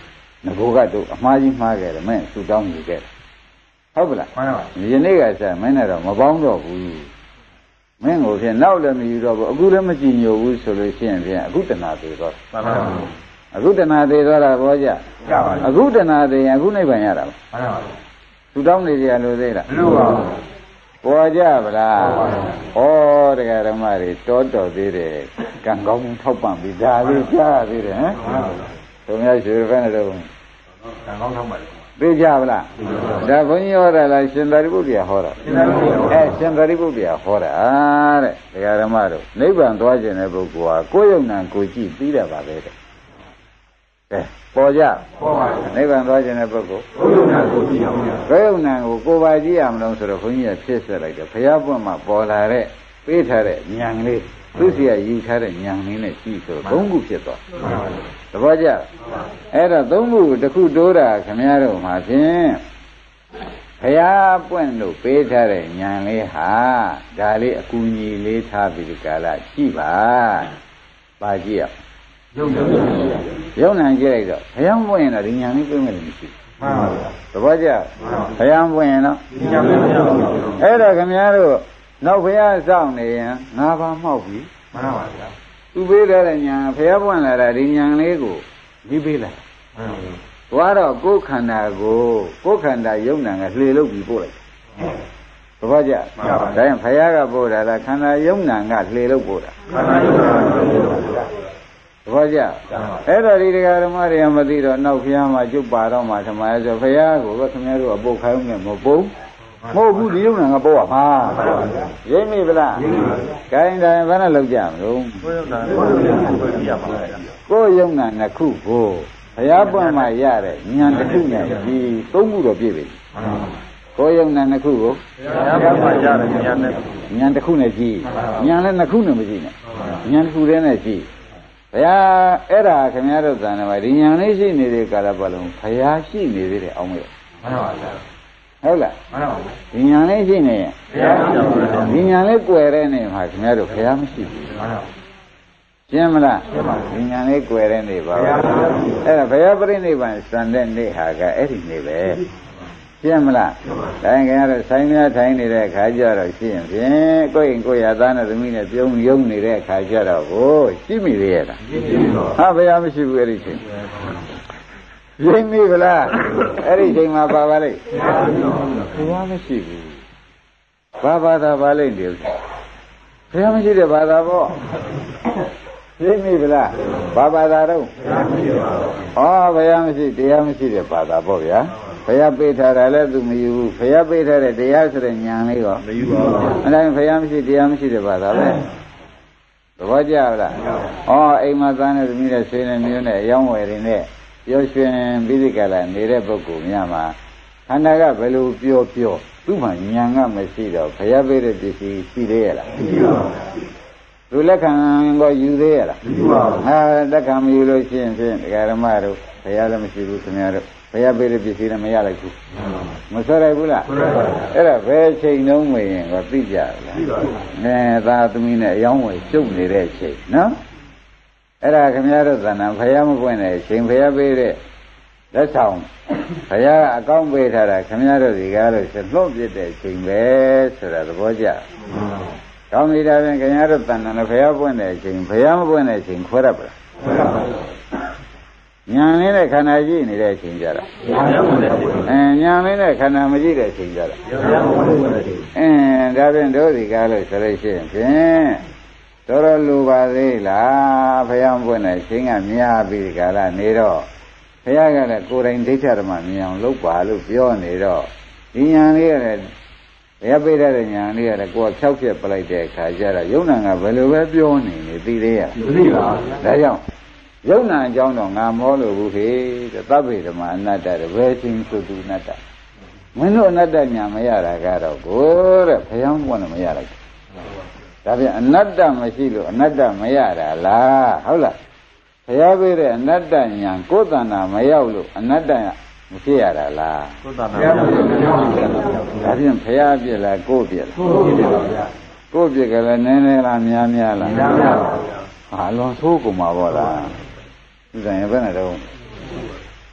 ကိုကတော့အမှားကြီးမှားခဲ့တယ်မင်းသူတောင်းနေခဲ့တယ်ဟုတ်ပလားမှန်ပါဒီနေ့ကဆက်မင်းနဲ့တော့မပေါင်းတော့ဘူးမင်းကိုဖြင့်နောက်လည်းမယူတော့ဘူးအခုလည်းမကြည်ညိုဘူးဆိုလို့ရှိရင်ဖြင့်အခုတဏှာသေးတော့မှန်ပါဘူးအခုတဏှာသေးတော့တာဘောကြကြပါဘူးအခုတဏှာသေးရင်အခုနိဗ္ဗာန်ရတာမှန်ပါဘူးသူတောင်းနေကြလို့သေးလားမလို့ပါဘူးပေါ်ကြဗလားဩတရားဓမ္မတွေတောတော်သေးတယ်ကံကောင်းထောက်ပံ့ပြီးဒါလေးကြားသေးတယ်ဟမ်သူများရွှေဘယ်နဲ့တော့ကံကောင်းထောက်ပံ့သိကြဗလားဒါဘုန်းကြီးဟောတာလားရှင်သာရိပုတ္တရာဟောတာအဲရှင်သာရိပုတ္တရာဟောတာတဲ့တရားဓမ္မတို့နိဗ္ဗာန်သွားခြင်းတဲ့ပုဂ္ဂိုလ်ဟာကိုယ်ယုံနာကိုကြည့်ပြီးတယ်ပါပဲတဲ့ကဲပေါ်ကြပေါ်ပါနိဗ္ဗာန်သွားခြင်းတဲ့ပုဂ္ဂိုလ်ကိုယ်ယုံနာကိုကြည့်အောင်ကိုယ်ယုံနာကိုကိုယ်ပါကြည့်ရမလို့ဆိုတော့ဘုန်းကြီးကဖြစ်ဆက်လိုက်တယ်ဘုရားပွင့်မှာပေါ်လာတဲ့ပေးထားတဲ့ဉာဏ်လေးသူစီကယူထားတဲ့ဉာဏ်လေးနဲ့ကြည့်ဆိုသုံးခုဖြစ်သွားသဘောကျအဲ့တော့သုံးခုတစ်ခုတိုးတာခင်ဗျားတို့မှာဖြင့်ဘုရားပွင့်လို့ပေးထားတဲ့ဉာဏ်လေးဟာဒါလေးအကူအညီလေးထားပြီးဒီကာလကြည့်ပါပါကြည့်ရယုံယုံနာကြည့်လိုက်တော့ဘုရားပွင့်ရင်တော့ဒီဉာဏ်လေးပြည့်မယ်လို့မရှိဘူးမှန်ပါဗျာသဘောကျဘုရားပွင့်ရင်တော့ဒီဉာဏ်လေးမရဘူးအဲ့တော့ခင်ဗျားတို့နောက်ဘုရားစောင့်နေရင်ငါးပါးမှောက်ပြီမှန်ပါဗျာသူပေးတဲ့ဉာဏ်ဘုရားပွင့်လာတာဒီဉာဏ်လေးကိုဒီပေးလိုက်မှန်ပါဗျာသွားတော့ကိုယ်ခန္ဓာကိုကိုယ်ခန္ဓာယုံနာကလှေလို့ပြီးပို့လိုက်သဘောကျမှန်ပါဗျာဒါရင်ဘုရားကပို့တာလားခန္ဓာယုံနာကလှေလို့ပို့တာခန္ဓာယုံနာကလှေလို့ပို့တာသဘောကျအဲ့တော့ဒီတရားဓမ္မတွေကမသိတော့နောက်ဘုရားမှာကျုပ်ပါတော့မှဓမ္မရဲ့ဆိုဘုရားကိုပဲခင်ဗျားတို့အပုတ်ခိုင်းနေမပုံမဟုတ်ဘူးဒီယုံနာကပို့ရမှာရိပ်မိဗလားရိပ်မိပါဗျာခိုင်းတယ်ဘယ်နဲ့လောက်ကြမလို့ကိုယ်ယုံနာကိုယ်ယုံနာကိုပြရပါဗျာကိုယ်ယုံနာနှစ်ခုကိုဘုရားပွင့်မှရတဲ့ဉာဏ်တစ်ခုနဲ့ဒီသုံးခုတော့ပြည့်ပြီကိုယ်ယုံနာနှစ်ခုကိုဘုရားပွင့်မှရတဲ့ဉာဏ်နဲ့ဉာဏ်တစ်ခုနဲ့ကြည့်ဉာဏ်လည်းနှစ်ခုနဲ့မကြည့်နဲ့ဉာဏ်တစ်ခုတည်းနဲ့ကြည့်ဘုရားအဲ့ဒါခင်ဗျားတို့သံတော်ဒီဉာဏ်လေးရှိနေတဲ့ကာလပတ်လုံးဘုရားရှိနေသေးတယ်အောင်မေ့မှန်ပါဗျာဟုတ်လားမှန်ပါဘူးဒီဉာဏ်လေးရှိနေရင်ဘုရားရှိပါဘူးဒီဉာဏ်လေးကွယ်တဲ့နေမှာခင်ဗျားတို့ဘုရားမရှိဘူးမှန်ပါဘူးရှင်းမလားရှင်းပါပြီဉာဏ်လေးကွယ်တဲ့နေပါဘူးအဲ့ဒါဘုရားပြိဋိဘံစံတဲ့နေဟာကအဲ့ဒီနေပဲရှင်းမလားဒါရင်ခင်ဗျားတို့ဆိုင်များထိုင်နေတဲ့အခါကျတော့ရှိရင်ဖြင့်ကိုယ့်ရင်ကိုယ့်ရသားနဲ့သမီးနဲ့ပြုံးယုံနေတဲ့အခါကျတော့ကိုရှိမိသေးရဲ့လားရှိပါဘူးဟာဘုရားမရှိဘူးအဲ့ဒီချိန်ရင်းမိဗလားအဲ့ဒီချိန်မှာပါပါလိမ့်ဘုရားမရှိဘူးဘာဘာသာပါလိမ့်တယ်ဘုရားမရှိတဲ့ဘာသာပေါ့ရင်းမိဗလားဘာဘာသာတော့ဟောဘုရားမရှိတရားမရှိတဲ့ဘာသာပေါ့ဗျာဘုရားပေးထားတာလည်းသူမယူဘူးဘုရားပေးထားတဲ့တရားဆိုတဲ့ဉာဏ်လေးရောမယူပါဘူးအဲ့ဒါဘုရားမရှိတရားမရှိတဲ့ဘာသာပဲသဘောကျလားဩအိမ်မှာသားနဲ့သမီးနဲ့ဆွေးနေမျိုးနဲ့အယောင်းဝယ်တွေနဲ့ပြောရွှင်ပြီးဒီကလာနေတဲ့ပုဂ္ဂိုလ်များမှာခန္ဓာကဘယ်လိုပြောပြောသူ့မှာဉာဏ်ကမရှိတော့ဘုရားပေးတဲ့ပစ္စည်းရှိသေးရဲ့လားမရှိပါဘူးသူလက်ခံကိုယူသေးရဲ့လားမရှိပါဘူးဟာလက်ခံမယူလို့ရှိရင်ဖြင့်ဒကာရမတို့ဘုရားလည်းမရှိဘူးခင်ဗျားတို့ဘုရားပေးတဲ့ပစ္စည်းလည်းမရလိုက်ဘူးမဆွဲလိုက်ဘူးလားအဲ့ဒါဘယ်ချိန်နှုံးမရင်ကိုသိကြလားသိပါဘူးအဲသာသမီးနဲ့အယောင်းဝယ်ရှုပ်နေတဲ့ချိန်နော်အဲ့ဒါခင်ဗျားတို့သဏ္ဍာန်ဘုရားမပွင့်တဲ့ချိန်ဘုရားပေးတဲ့လက်ဆောင်ဘုရားအကောင်းပေးထားတာခင်ဗျားတို့ဒီကားလို့ဆိုလှုပ်ပြတဲ့ချိန်ပဲဆိုတာသဘောကျကောင်းပြီဒါဖြင့်ခင်ဗျားတို့သဏ္ဍာန်လည်းဘုရားပွင့်တဲ့ချိန်ဘုရားမပွင့်တဲ့ချိန်ခွဲရပါလားခွဲရပါဘူးဉာဏ်လေးနဲ့ခန္ဓာကြည့်နေတဲ့အချိန်ကြတာအဲဉာဏ်လေးနဲ့ခန္ဓာမကြည့်တဲ့အချိန်ကြတာအဲဒါဖြင့်တို့ဒီကားလို့ဆိုလို့ရှိရင်ဖြင့်တော်တော်လူပါသေးလားဘုရားပွင့်တဲ့ချိန်ကမြားပြီးဒီကာလနေတော့ဘုရားကလည်းကိုယ်တိုင်ဒိဋ္ဌဓမ္မမြင်အောင်လုပ်ပါလို့ပြောနေတော့ဒီဉာဏ်လေးကလည်းဘုရားပေးတဲ့ဉာဏ်လေးကလည်းကိုယ်ဖြောက်ပြက်ပလိုက်တဲ့အခါကျတော့ယုံနာကဘယ်လိုပဲပြောနေနေသိသေးရလားသိပါဘူးဒါကြောင့်ယုံနာအကြောင်းတော့ငါမောလို့ဘူးခေတဲ့သဗ္ဗေဓမ္မာအနတ္တတဲ့ဘယ်ချင်းဆိုသူအနတ္တမင်းတို့အနတ္တညာမရတာကတော့ကိုတဲ့ဘုရားပွင့်လို့မရလိုက်ဒါပြန်အနတ္တမရှိလို့အနတ္တမရတာလားဟုတ်လားဘုရားပေးတဲ့အနတ္တညာကိုယ်တဏ္ဍာမရောက်လို့အနတ္တမဖြစ်ရတာလားကိုယ်တဏ္ဍာမရောက်ဒါပြန်ဘုရားပြည့်လားကိုယ်ပြည့်လားကိုယ်ပြည့်ပါဗျာကိုယ်ပြည့်ကလည်းနည်းနည်းလားများများလားများများပါဗျာဟာလွန်ဆိုးကုန်ပါဘောလားဒီဆိုင်ဘယ်နဲ့တော့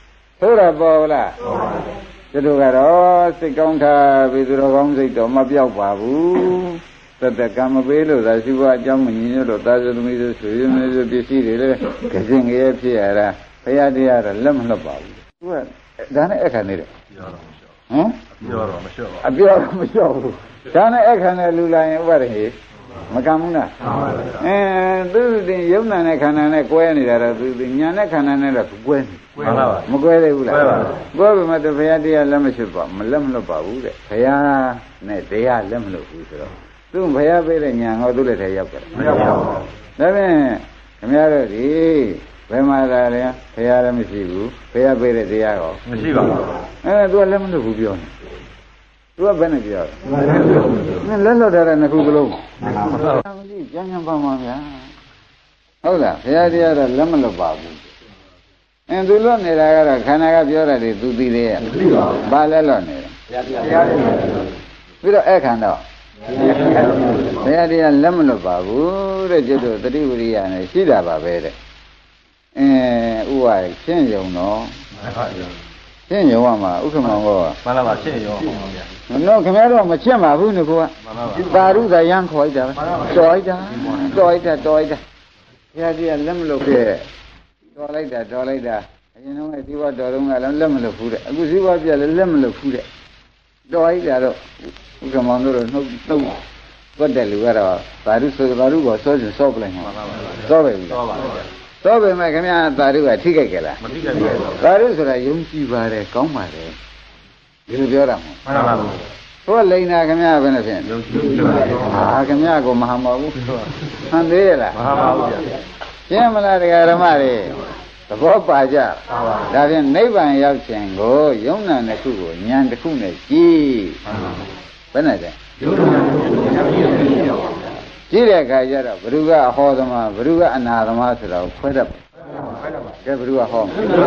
ဆိုရပေါ်လားကျတို့ကတော့စိတ်ကောင်းတာပြီးသူတော်ကောင်းစိတ်တော့မပြောက်ပါဘူးတတကံမပေးလို့သာရှိဘအကြောင်းမညီညွတ်တော့သာသသမီးတို့ဆွေမျိုးတို့ပစ္စည်းတွေလည်းကစင်ကြီးဖြစ်ရတာဘုရားတရားတော့လက်မလွတ်ပါဘူးသူကဒါနဲ့အခါနေတယ်ဟမ်ပြောတော့မလျှော့ပါအပြောတော့မလျှော့ဘူးဒါနဲ့အခါနဲ့လူလာရင်ဥပဒေဟေမကံဘူးလားအဲသူတင်ယုံနာနဲ့ခန္ဓာနဲ့ကွဲနေတာတော့သူညာနဲ့ခန္ဓာနဲ့တော့ကွဲနေကွဲပါပါမကွဲသေးဘူးလားကွဲပါကွဲပြီမှတော့ဘုရားတရားလက်မလွတ်ပါမလက်မလွတ်ပါဘူးတဲ့ဘုရားနဲ့တရားလက်မလွတ်ဘူးဆိုတော့သူဘုရားပေးတဲ့ညာဟောသူ့လက်ထဲရောက်တယ်မရောက်ပါဘူးဒါဖြင့်ခင်ဗျားတို့ဒီဘယ်မှာလာလဲဘုရားလည်းမရှိဘူးဘုရားပေးတဲ့တရားရောမရှိပါဘူးအဲသူကလက်မလွတ်ဘူးပြောနေသူကဘယ်နဲ့ပြောလဲလက်လွတ်ထားတဲ့နှစ်ခုကလုံးမကြည့်ကြမ်းကြမ်းပါပါဗျာဟုတ်လားဘုရားတရားတော့လက်မလွတ်ပါဘူးအင်းသူလွတ်နေတာကတော့ခန္ဓာကပြောတာတွေသူသိသေးရဲ့သိပါဘူးဘာလဲလွတ်နေလဲတရားတရားပြီးတော့အဲ့ခန္ဓာဘုရားတရားလက်မလွတ်ပါဘူးတဲ့ကျွတ်တို့တတိဝရိယနဲ့ရှိတာပါပဲတဲ့အဲဥဝါရှင်းယုံတော့ရှင်းယုံရမှာဥက္ကမောင်ကမှန်လားပါရှင်းယုံပါဗျာနော်ခင်ဗျားတို့မရှင်းပါဘူးနော်ကွာပါရုဒယံခေါ်လိုက်တာပဲတော်လိုက်တာတော်လိုက်တာတော်လိုက်တာဘုရားတရားလက်မလွတ်ခဲ့တော်လိုက်တာတော်လိုက်တာအရင်တော့ဇီဝတော်တော့ကလည်းလက်မလွတ်ဘူးတဲ့အခုဇီဝပြလည်းလက်မလွတ်ဘူးတဲ့တော်လိုက်တာတော့ဥက္ကမောင်တို့နှုတ်နှုတ်ကွက်တဲ့လူကတော့ပါရုဆိုပါရုကိုစောစစောပလိုက်မှာစောပဲဘူးလားစောပဲမဲ့ခင်ဗျာပါရုကထိခိုက်ကြလားမထိခိုက်ဘူးပါရုဆိုတာယုံကြည်ပါတယ်ကောင်းပါတယ်ဒီလိုပြောတာမဟုတ်မှန်ပါဘူးဟိုလိန်နာခင်ဗျာဘယ်နဲ့ဖြင့်ယုံကြည်ပါတယ်ဟာခင်ဗျာကိုမဟာမဟုတ်ဘူးဟန်သေးရလားမဟာမဟုတ်ဗျာရှင်းမလားတရားဓမ္မတွေသဘောပါကြဒါဖြင့်နိဗ္ဗာန်ရောက်ခြင်းကိုယုံနာတစ်ခုကိုဉာဏ်တစ်ခုနဲ့ကြည့်ဘယ်နဲ့လဲယုံနာတစ်ခုနဲ့ကြည့်ကြည့်တဲ့အခါကျတော့ဘ누구ကအဟောသမားဘ누구ကအနာသမားဆိုတော့ခွဲတတ်ပါကဲဘ누구ကဟော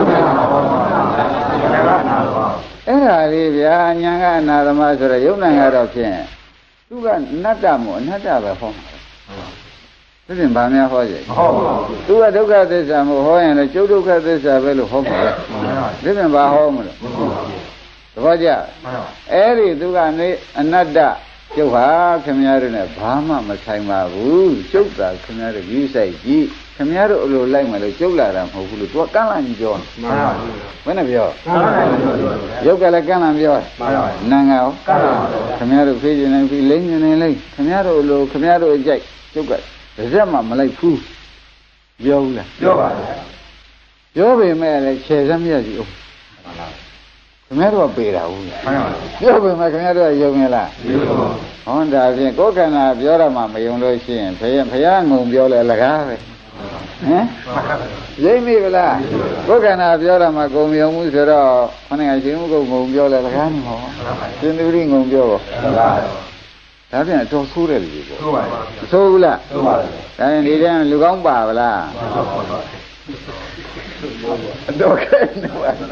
အဲ့ဒါလေးဗျာညာကအနာသမားဆိုတော့ယုံနာကတော့ဖြင့်သူကနတ္တမို့အနတ္တပဲဟောမှာသူပြင်ဘာများဟောကြမဟုတ်ပါဘူးသူကဒုက္ခသစ္စာမို့ဟောရင်လည်းကျုပ်ဒုက္ခသစ္စာပဲလို့ဟောမှာပဲသူပြင်ဘာဟောမလို့သဘောကျအဲ့ဒီသူကနေအနတ္တကျုပ်ဟာခင်ဗျားတို့နဲ့ဘာမှမဆိုင်ပါဘူးကျုပ်သာခင်ဗျားတို့ကြီးဆိုင်ကြီးခင်ဗျားတို့အလိုလိုက်မှလို့ကျုပ်လာတာမဟုတ်ဘူးလို့သူကကန့်လန့်ကြီးပြောမှန်ပါဘူးဘယ်နဲ့ပြောကန့်လန့်ကြီးရုပ်ကလည်းကန့်လန့်ပြောမှန်ပါဘူးနာငါရောကန့်လန့်ခင်ဗျားတို့ဖေးကျင်နေပြီလိမ့်နေနေလိမ့်ခင်ဗျားတို့အလိုခင်ဗျားတို့အကြိုက်ကျုပ်ကတစ်စက်မှမလိုက်ဘူးပြောဘူးလားပြောပါဘူးပြောပေမဲ့လည်းခြေစမ်းမရစီအောင်ခင်ဗျားတို့ကပေတာဘူးလားမှန်ပါဘူးပြောပေမဲ့ခင်ဗျားတို့ကယုံရလားယုံပါဘူးဟောဒါဖြင့်ကိုယ်ခန္ဓာပြောရမှမယုံလို့ရှိရင်ဘုရားဘုရားငုံပြောလဲလကားပဲဟမ်ရိပ်မိဗလားကိုယ်ခန္ဓာပြောရမှကိုယ်မယုံဘူးဆိုတော့ခဏကရှင်ဥက္ကုငုံပြောလဲလကားနေမှာရှင်သူရိငုံပြောပါဒါပြန်အတော်ဆိုးတယ်လူပေါ့ဆိုးပါဘူးဆိုးဘူးလားဆိုးပါဘူးဒါရင်ဒီတန်းလူကောင်းပါဗလားအတော်ခဲနေပါလား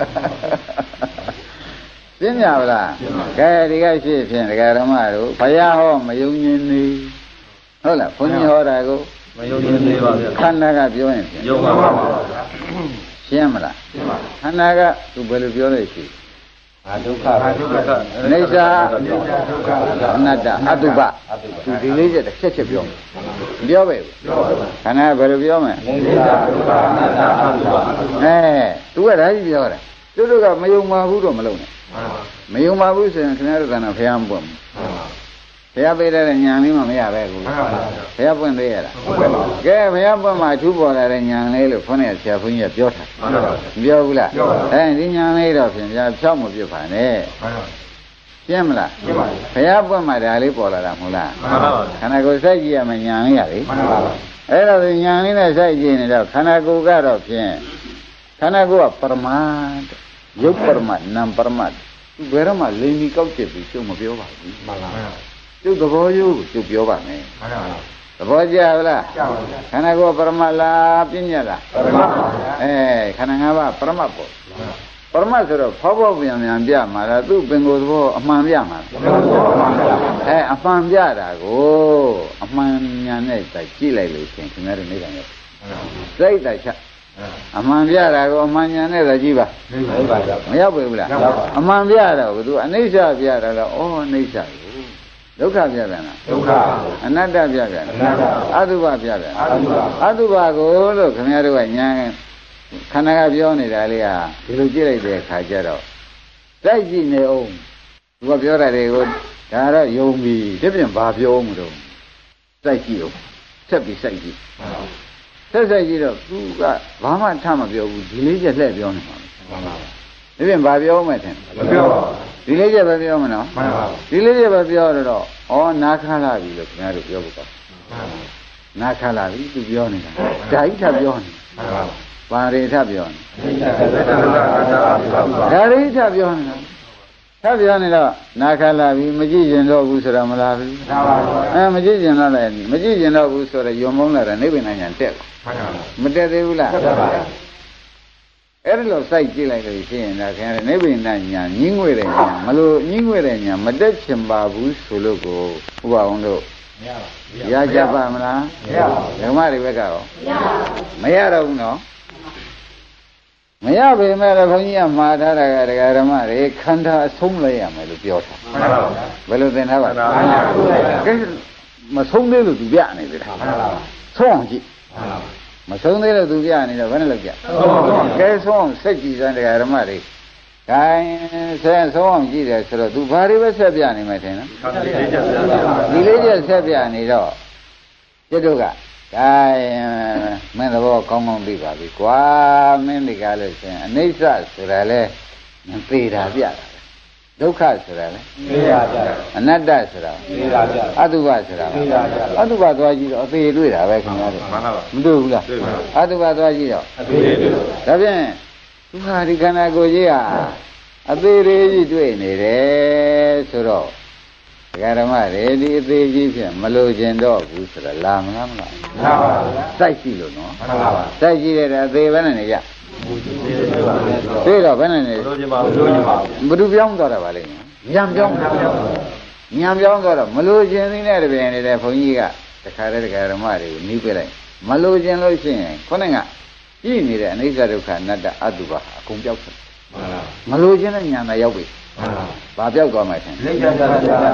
ရှင်းကြပါလားကဲဒီကရှိဖြင့်ဒကာဓမ္မတို့ဘုရားဟောမယုံညင်နေဟုတ်လားဘုန်းကြီးဟောတာကိုမယုံညင်နေပါဗျာခန္ဓာကပြောရင်ဖြင့်ယုံပါပါရှင်းမလားရှင်းပါခန္ဓာကသူဘယ်လိုပြောလဲရှိအာဒုက္ခအာဒုက္ခအိဋ္ဌာအနတ္တအတုပသူဒီလေးချက်တစ်ချက်ချက်ပြောပြောပဲခန္ဓာဘယ်လိုပြောမလဲအိဋ္ဌာဒုက္ခအနတ္တအတုပအဲသူကဒါကြီးပြောတယ်သူတို့ကမယုံပါဘူးတော့မလုံးနဲ့မယုံပါဘူးဆိုရင်ခင်ဗျားတို့ကတော့ဘုရားမပွင့်ဘူးဘုရားပေးတဲ့ဉာဏ်လေးမှမရပဲကူဘုရားပွင့်သေးရလားကဲဘုရားပွင့်မှအထူးပေါ်လာတဲ့ဉာဏ်လေးလို့ခေါင်းနဲ့ဆရာဘုန်းကြီးကပြောတာပြောဘူးလားအဲဒီဉာဏ်လေးတော့ဖြင့်ဗျာဖြောက်မပြစ်ပါနဲ့ရှင်းမလားရှင်းပါပြီဘုရားပွင့်မှဒါလေးပေါ်လာတာမဟုတ်လားမှန်ပါပါခန္ဓာကိုယ်စိုက်ကြည့်ရမယ်ဉာဏ်လေးရလေမှန်ပါပါအဲ့တော့ဉာဏ်လေးနဲ့စိုက်ကြည့်နေတော့ခန္ဓာကိုယ်ကတော့ဖြင့်ခန္ဓာကိုယ်ကပရမတ်ရုပ်ပရမတ်နာမ်ပရမတ်သူဘယ်တော့မှလိမ်ပြီးကောက်ကျစ်ပြီးကျုပ်မပြောပါဘူးမှန်ပါပါကျုပ်သဘောရိုးကိုကျုပ်ပြောပါမယ်မှန်ပါပါသဘောကျလားကျပါပါခန္ဓာကိုယ်ပရမတ်လားပြညာလားပရမတ်ပါအဲခန္ဓာ၅ပါးပရမတ်ပေါ့ပရမတ်ဆိုတော့ဖောဖောပြန်ပြန်ပြမှာလားသူ့ပင်ကိုယ်သဘောအမှန်ပြမှာလားအဲအမှန်ပြတာကိုအမှန်ညာနဲ့ကြည့်လိုက်လို့ရှင်ခင်ဗျားတို့နေတယ်စိတ်တိုင်ချက်အမှန်ပြတာကိုအမှန်ညာနဲ့သာကြည့်ပါမရောက်ပြီလားအမှန်ပြတာကိုသူအနိစ္စပြတာလားဩအနိစ္စကိုဒုက္ခပြပြန်လားဒုက္ခအနတ္တပြပြန်လားအတုပပြပြန်အတုပကိုလို့ခင်ဗျားတို့ကညာခန္ဓာကပြောနေတာလေးဟာဒီလိုကြည့်လိုက်တဲ့အခါကျတော့တိုက်ကြည့်နေအောင်သူကပြောတာတွေကိုဒါတော့ယုံပြီဒီပြင်ဘာပြောမလို့စိုက်ကြည့်အောင်ဆက်ပြီးစိုက်ကြည့်ဆက်စိုက်ကြည့်တော့သူကဘာမှထမပြောဘူးဒီလေးချက်လှည့်ပြောနေမှာဒီပြင်ဘာပြောမှထင်မပြောပါဘူးဒီလေးချက်ပဲပြောမနော်မှန်ပါဘူးဒီလေးချက်ပဲပြောတော့ဩနာခါလာပြီလို့ခင်ဗျားတို့ပြောဖို့ကောနာခါလာပြီသူပြောနေတာဓာတ်ထပြောနေမှန်ပါဘူးဘာရိထပြောနေဓာရိထပြောနေတာထပ်ပြောနေတော့နာခါလာပြီမကြည့်ကျင်တော့ဘူးဆိုတာမလားဘူးမှန်ပါဘူးအဲမကြည့်ကျင်တော့လည်းမကြည့်ကျင်တော့ဘူးဆိုတော့ယုံမုန်းလာတာနိဗ္ဗာန်ညာတက်မတက်သေးဘူးလားတက်ပါဘူးအဲ့ဒီလိုစိုက်ကြည့်လိုက်လို့ရှိရင်ဒါခင်ဗျာနိဗ္ဗာန်ညာညင်းငွေတဲ့ညာမလို့ညင်းငွေတဲ့ညာမတက်ချင်ပါဘူးဆိုလို့ကိုဥပအောင်တို့မရပါဘူးရကြပါမလားမရပါဘူးဓမ္မတွေဘက်ကရောမရပါဘူးမရတော့ဘူးနော်မရပေမဲ့လည်းဘုန်းကြီးကမှားထားတာကဒကာဓမ္မတွေခန္ဓာအဆုံးလိုက်ရမယ်လို့ပြောတာမှန်ပါဘူးဘယ်လိုသင်ထားပါလဲကဲမဆုံးသေးလို့သူပြနေတယ်မှန်ပါဘူးဆုံးအောင်ကြည့်မဆုံးသေးလို့သူပြနေတော့ဘယ်နဲ့လောက်ကြကဲဆုံးအောင်စိတ်ကြည်စမ်းဒကာဓမ္မတွေဂိုင်းဆက်ဆုံးအောင်ကြည့်တယ်ဆိုတော့သူဘာတွေပဲဆက်ပြနေမှထင်နော်ဒီလေးချက်ဆက်ပြနေတော့ကျွတ်တို့ကဒါမင်းသဘောကောင်းကောင်းသိပါပြီကွာမင်းဒီကားလို့ဆိုရင်အနိစ္စဆိုတာလဲသိတာပြတာဒုက္ခဆိုတာလဲသိတာပြအနတ္တဆိုတာသိတာပြအတုပဆိုတာသိတာပြအတုပသွားကြည့်တော့အသေးတွေ့တာပဲခင်ဗျားတို့မှန်ပါပါမတွေ့ဘူးလားအတုပသွားကြည့်တော့အသေးတွေ့ဒါဖြင့်သူဟာဒီခန္ဓာကိုယ်ကြီးဟာအသေးလေးကြီးတွေ့နေတယ်ဆိုတော့ဒကာဓမ္မတွေဒီအသေးကြီးဖြင့်မလိုချင်တော့ဘူးဆိုတာလာမလားမလားမှန်ပါပါစိုက်ကြည့်လို့နော်မှန်ပါပါစိုက်ကြည့်ရတဲ့အသေးဘယ်နဲ့နေကြသိတော့ဘယ်နဲ့နေလိုချင်ပါဘူးလိုချင်ပါဘူးဘယ်သူပြောင်းသွားတာပါလိမ့်မယ်ညံပြောင်းညံပြောင်းသွားတော့မလိုချင်သေးတဲ့တပင်နေတဲ့ဘုန်းကြီးကတခါတည်းဒကာဓမ္မတွေကိုနှီးပြလိုက်မလိုချင်လို့ရှိရင်ခေါင်းကကြည့်နေတဲ့အနိစ္စဒုက္ခအနတ္တအတုပါအကုန်ပြောက်သွားမလိုချင်တဲ့ညာသာရောက်ပြီဘာပြောက်သွားမှထင်လဲဒါ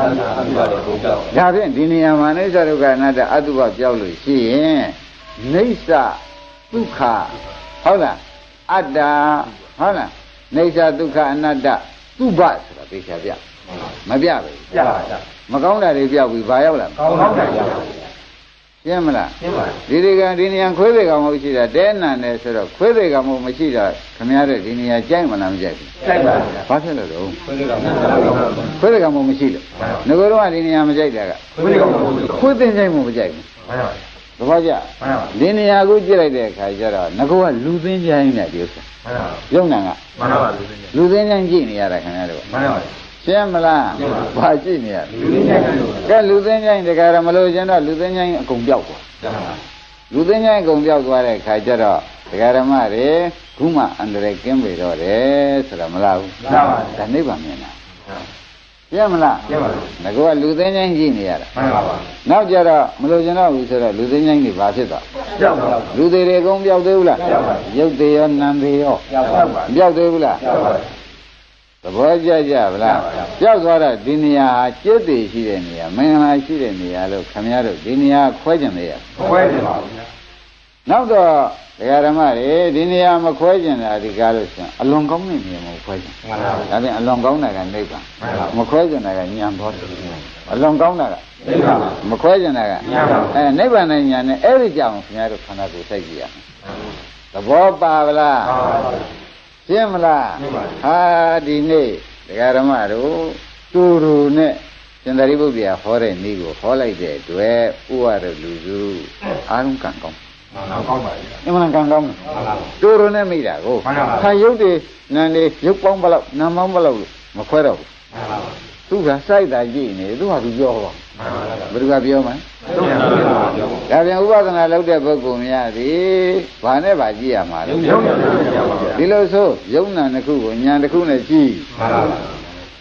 ဖြင့်ဒီနေရာမှာအိဋ္ဌဒုက္ခအနတ္တအတုပပြောက်လို့ရှိရင်အိဋ္ဌဒုက္ခဟုတ်လားအတ္တဟုတ်လားအိဋ္ဌဒုက္ခအနတ္တသုဘဆိုတာသိချာပြမပြဘူးပြပါဗျမကောင်းတာတွေပြောက်ပြီးဘာရောက်လာကောင်းတာရောက်ရှင်းမလားရှင်းပါဒီဒီကဒီနေရာခွေးသေးကောင်မရှိတာတဲနံတယ်ဆိုတော့ခွေးသေးကောင်မရှိတာခမရတဲ့ဒီနေရာကြိုက်မလားမကြိုက်ဘူးကြိုက်ပါဗျာဘာဖြစ်လို့လဲခွေးသေးကောင်ခွေးသေးကောင်မရှိလို့ငကိုတော့ဒီနေရာမကြိုက်တာကခွေးသေးကောင်ခွေးသိမ့်ကြိုက်မှမကြိုက်ဘူးမှန်ပါဗျာသဘောကျမှန်ပါဒီနေရာကိုကြည့်လိုက်တဲ့အခါကျတော့ငကိုကလူသိင်းကြိုင်းနေတယ်ဆိုမှန်ပါရုံနံကမှန်ပါလူသိင်းကြိုင်းကြည့်နေရတာခင်ဗျားတို့မှန်ပါရှင်းမလားဘာကြည့်နေရကဲလူသိန်းချိုင်းတကယ်တော့မလို့ကျင်တော့လူသိန်းချိုင်းအကုန်ပြောက်သွားလူသိန်းချိုင်းအကုန်ပြောက်သွားတဲ့ခါကျတော့ဒကာဓမ္မတွေခုမှအန္တရာယ်ကင်းပေတော့တယ်ဆိုတာမလားဘူးမှန်ပါဘူးဒါနိဗ္ဗာန်မြင်တာရှင်းမလားရှင်းပါဘူးငါကလူသိန်းချိုင်းကြည့်နေရတာမှန်ပါပါနောက်ကြတော့မလို့ကျင်တော့ဘူးဆိုတော့လူသိန်းချိုင်းတွေဘာဖြစ်သွားပြောက်သွားလူသေးတွေအကုန်ပြောက်သေးဘူးလားပြောက်ပါရုပ်သေးရောနာမ်သေးရောပြောက်ပါပြောက်သေးဘူးလားပြောက်ပါသဘောကျကြဗလားပြောက်သွားတော့ဒီနေရာကျက်တည်ရှိတဲ့နေရာမင်္ဂလာရှိတဲ့နေရာလို့ခင်ဗျားတို့ဒီနေရာခွဲကြတယ်ရခွဲကြပါဘူးနောက်တော့ဒကာဓမ္မတွေဒီနေရာမခွဲကြတာဒီကားလို့ဆိုရင်အလွန်ကောင်းတဲ့နေရာမခွဲကြဘူးဒါပြန်အလွန်ကောင်းတာကနိဗ္ဗာန်မခွဲကြတာကဉာဏ်ဘောအလွန်ကောင်းတာကနိဗ္ဗာန်မခွဲကြတာကအဲနိဗ္ဗာန်နဲ့ဉာဏ်နဲ့အဲ့ဒီကြောင့်ခင်ဗျားတို့ခန္ဓာကိုယ်စိတ်ကြည့်ရမယ်သဘောပါဗလားရှင်းမလားဟာဒီနေ့ဒကာဓမ္မတို့တူတူနဲ့ရှင်သာရိပုတ္တရာဟောတဲ့နည်းကိုဟောလိုက်တဲ့အတွက်ဥဝရလူစုအားလုံးကံကောင်းကောင်းပါပြီအမှန်ကံကောင်းတူတူနဲ့မိတာကိုခါရုပ်တွေနာနေရုပ်ပေါင်းဘလောက်နာပေါင်းဘလောက်မခွဲတော့ဘူးသူကစိုက်တာကြည့်နေသူကသူပြောပါဘယ်သူကပြောမှာဒါပြန်ဥပဒနာလုပ်တဲ့ပုဂ္ဂိုလ်များသည်ဘာနဲ့ဘာကြည့်ရမှာလဲဒီလိုဆိုယုံနာတစ်ခုကိုဉာဏ်တစ်ခုနဲ့ကြည့်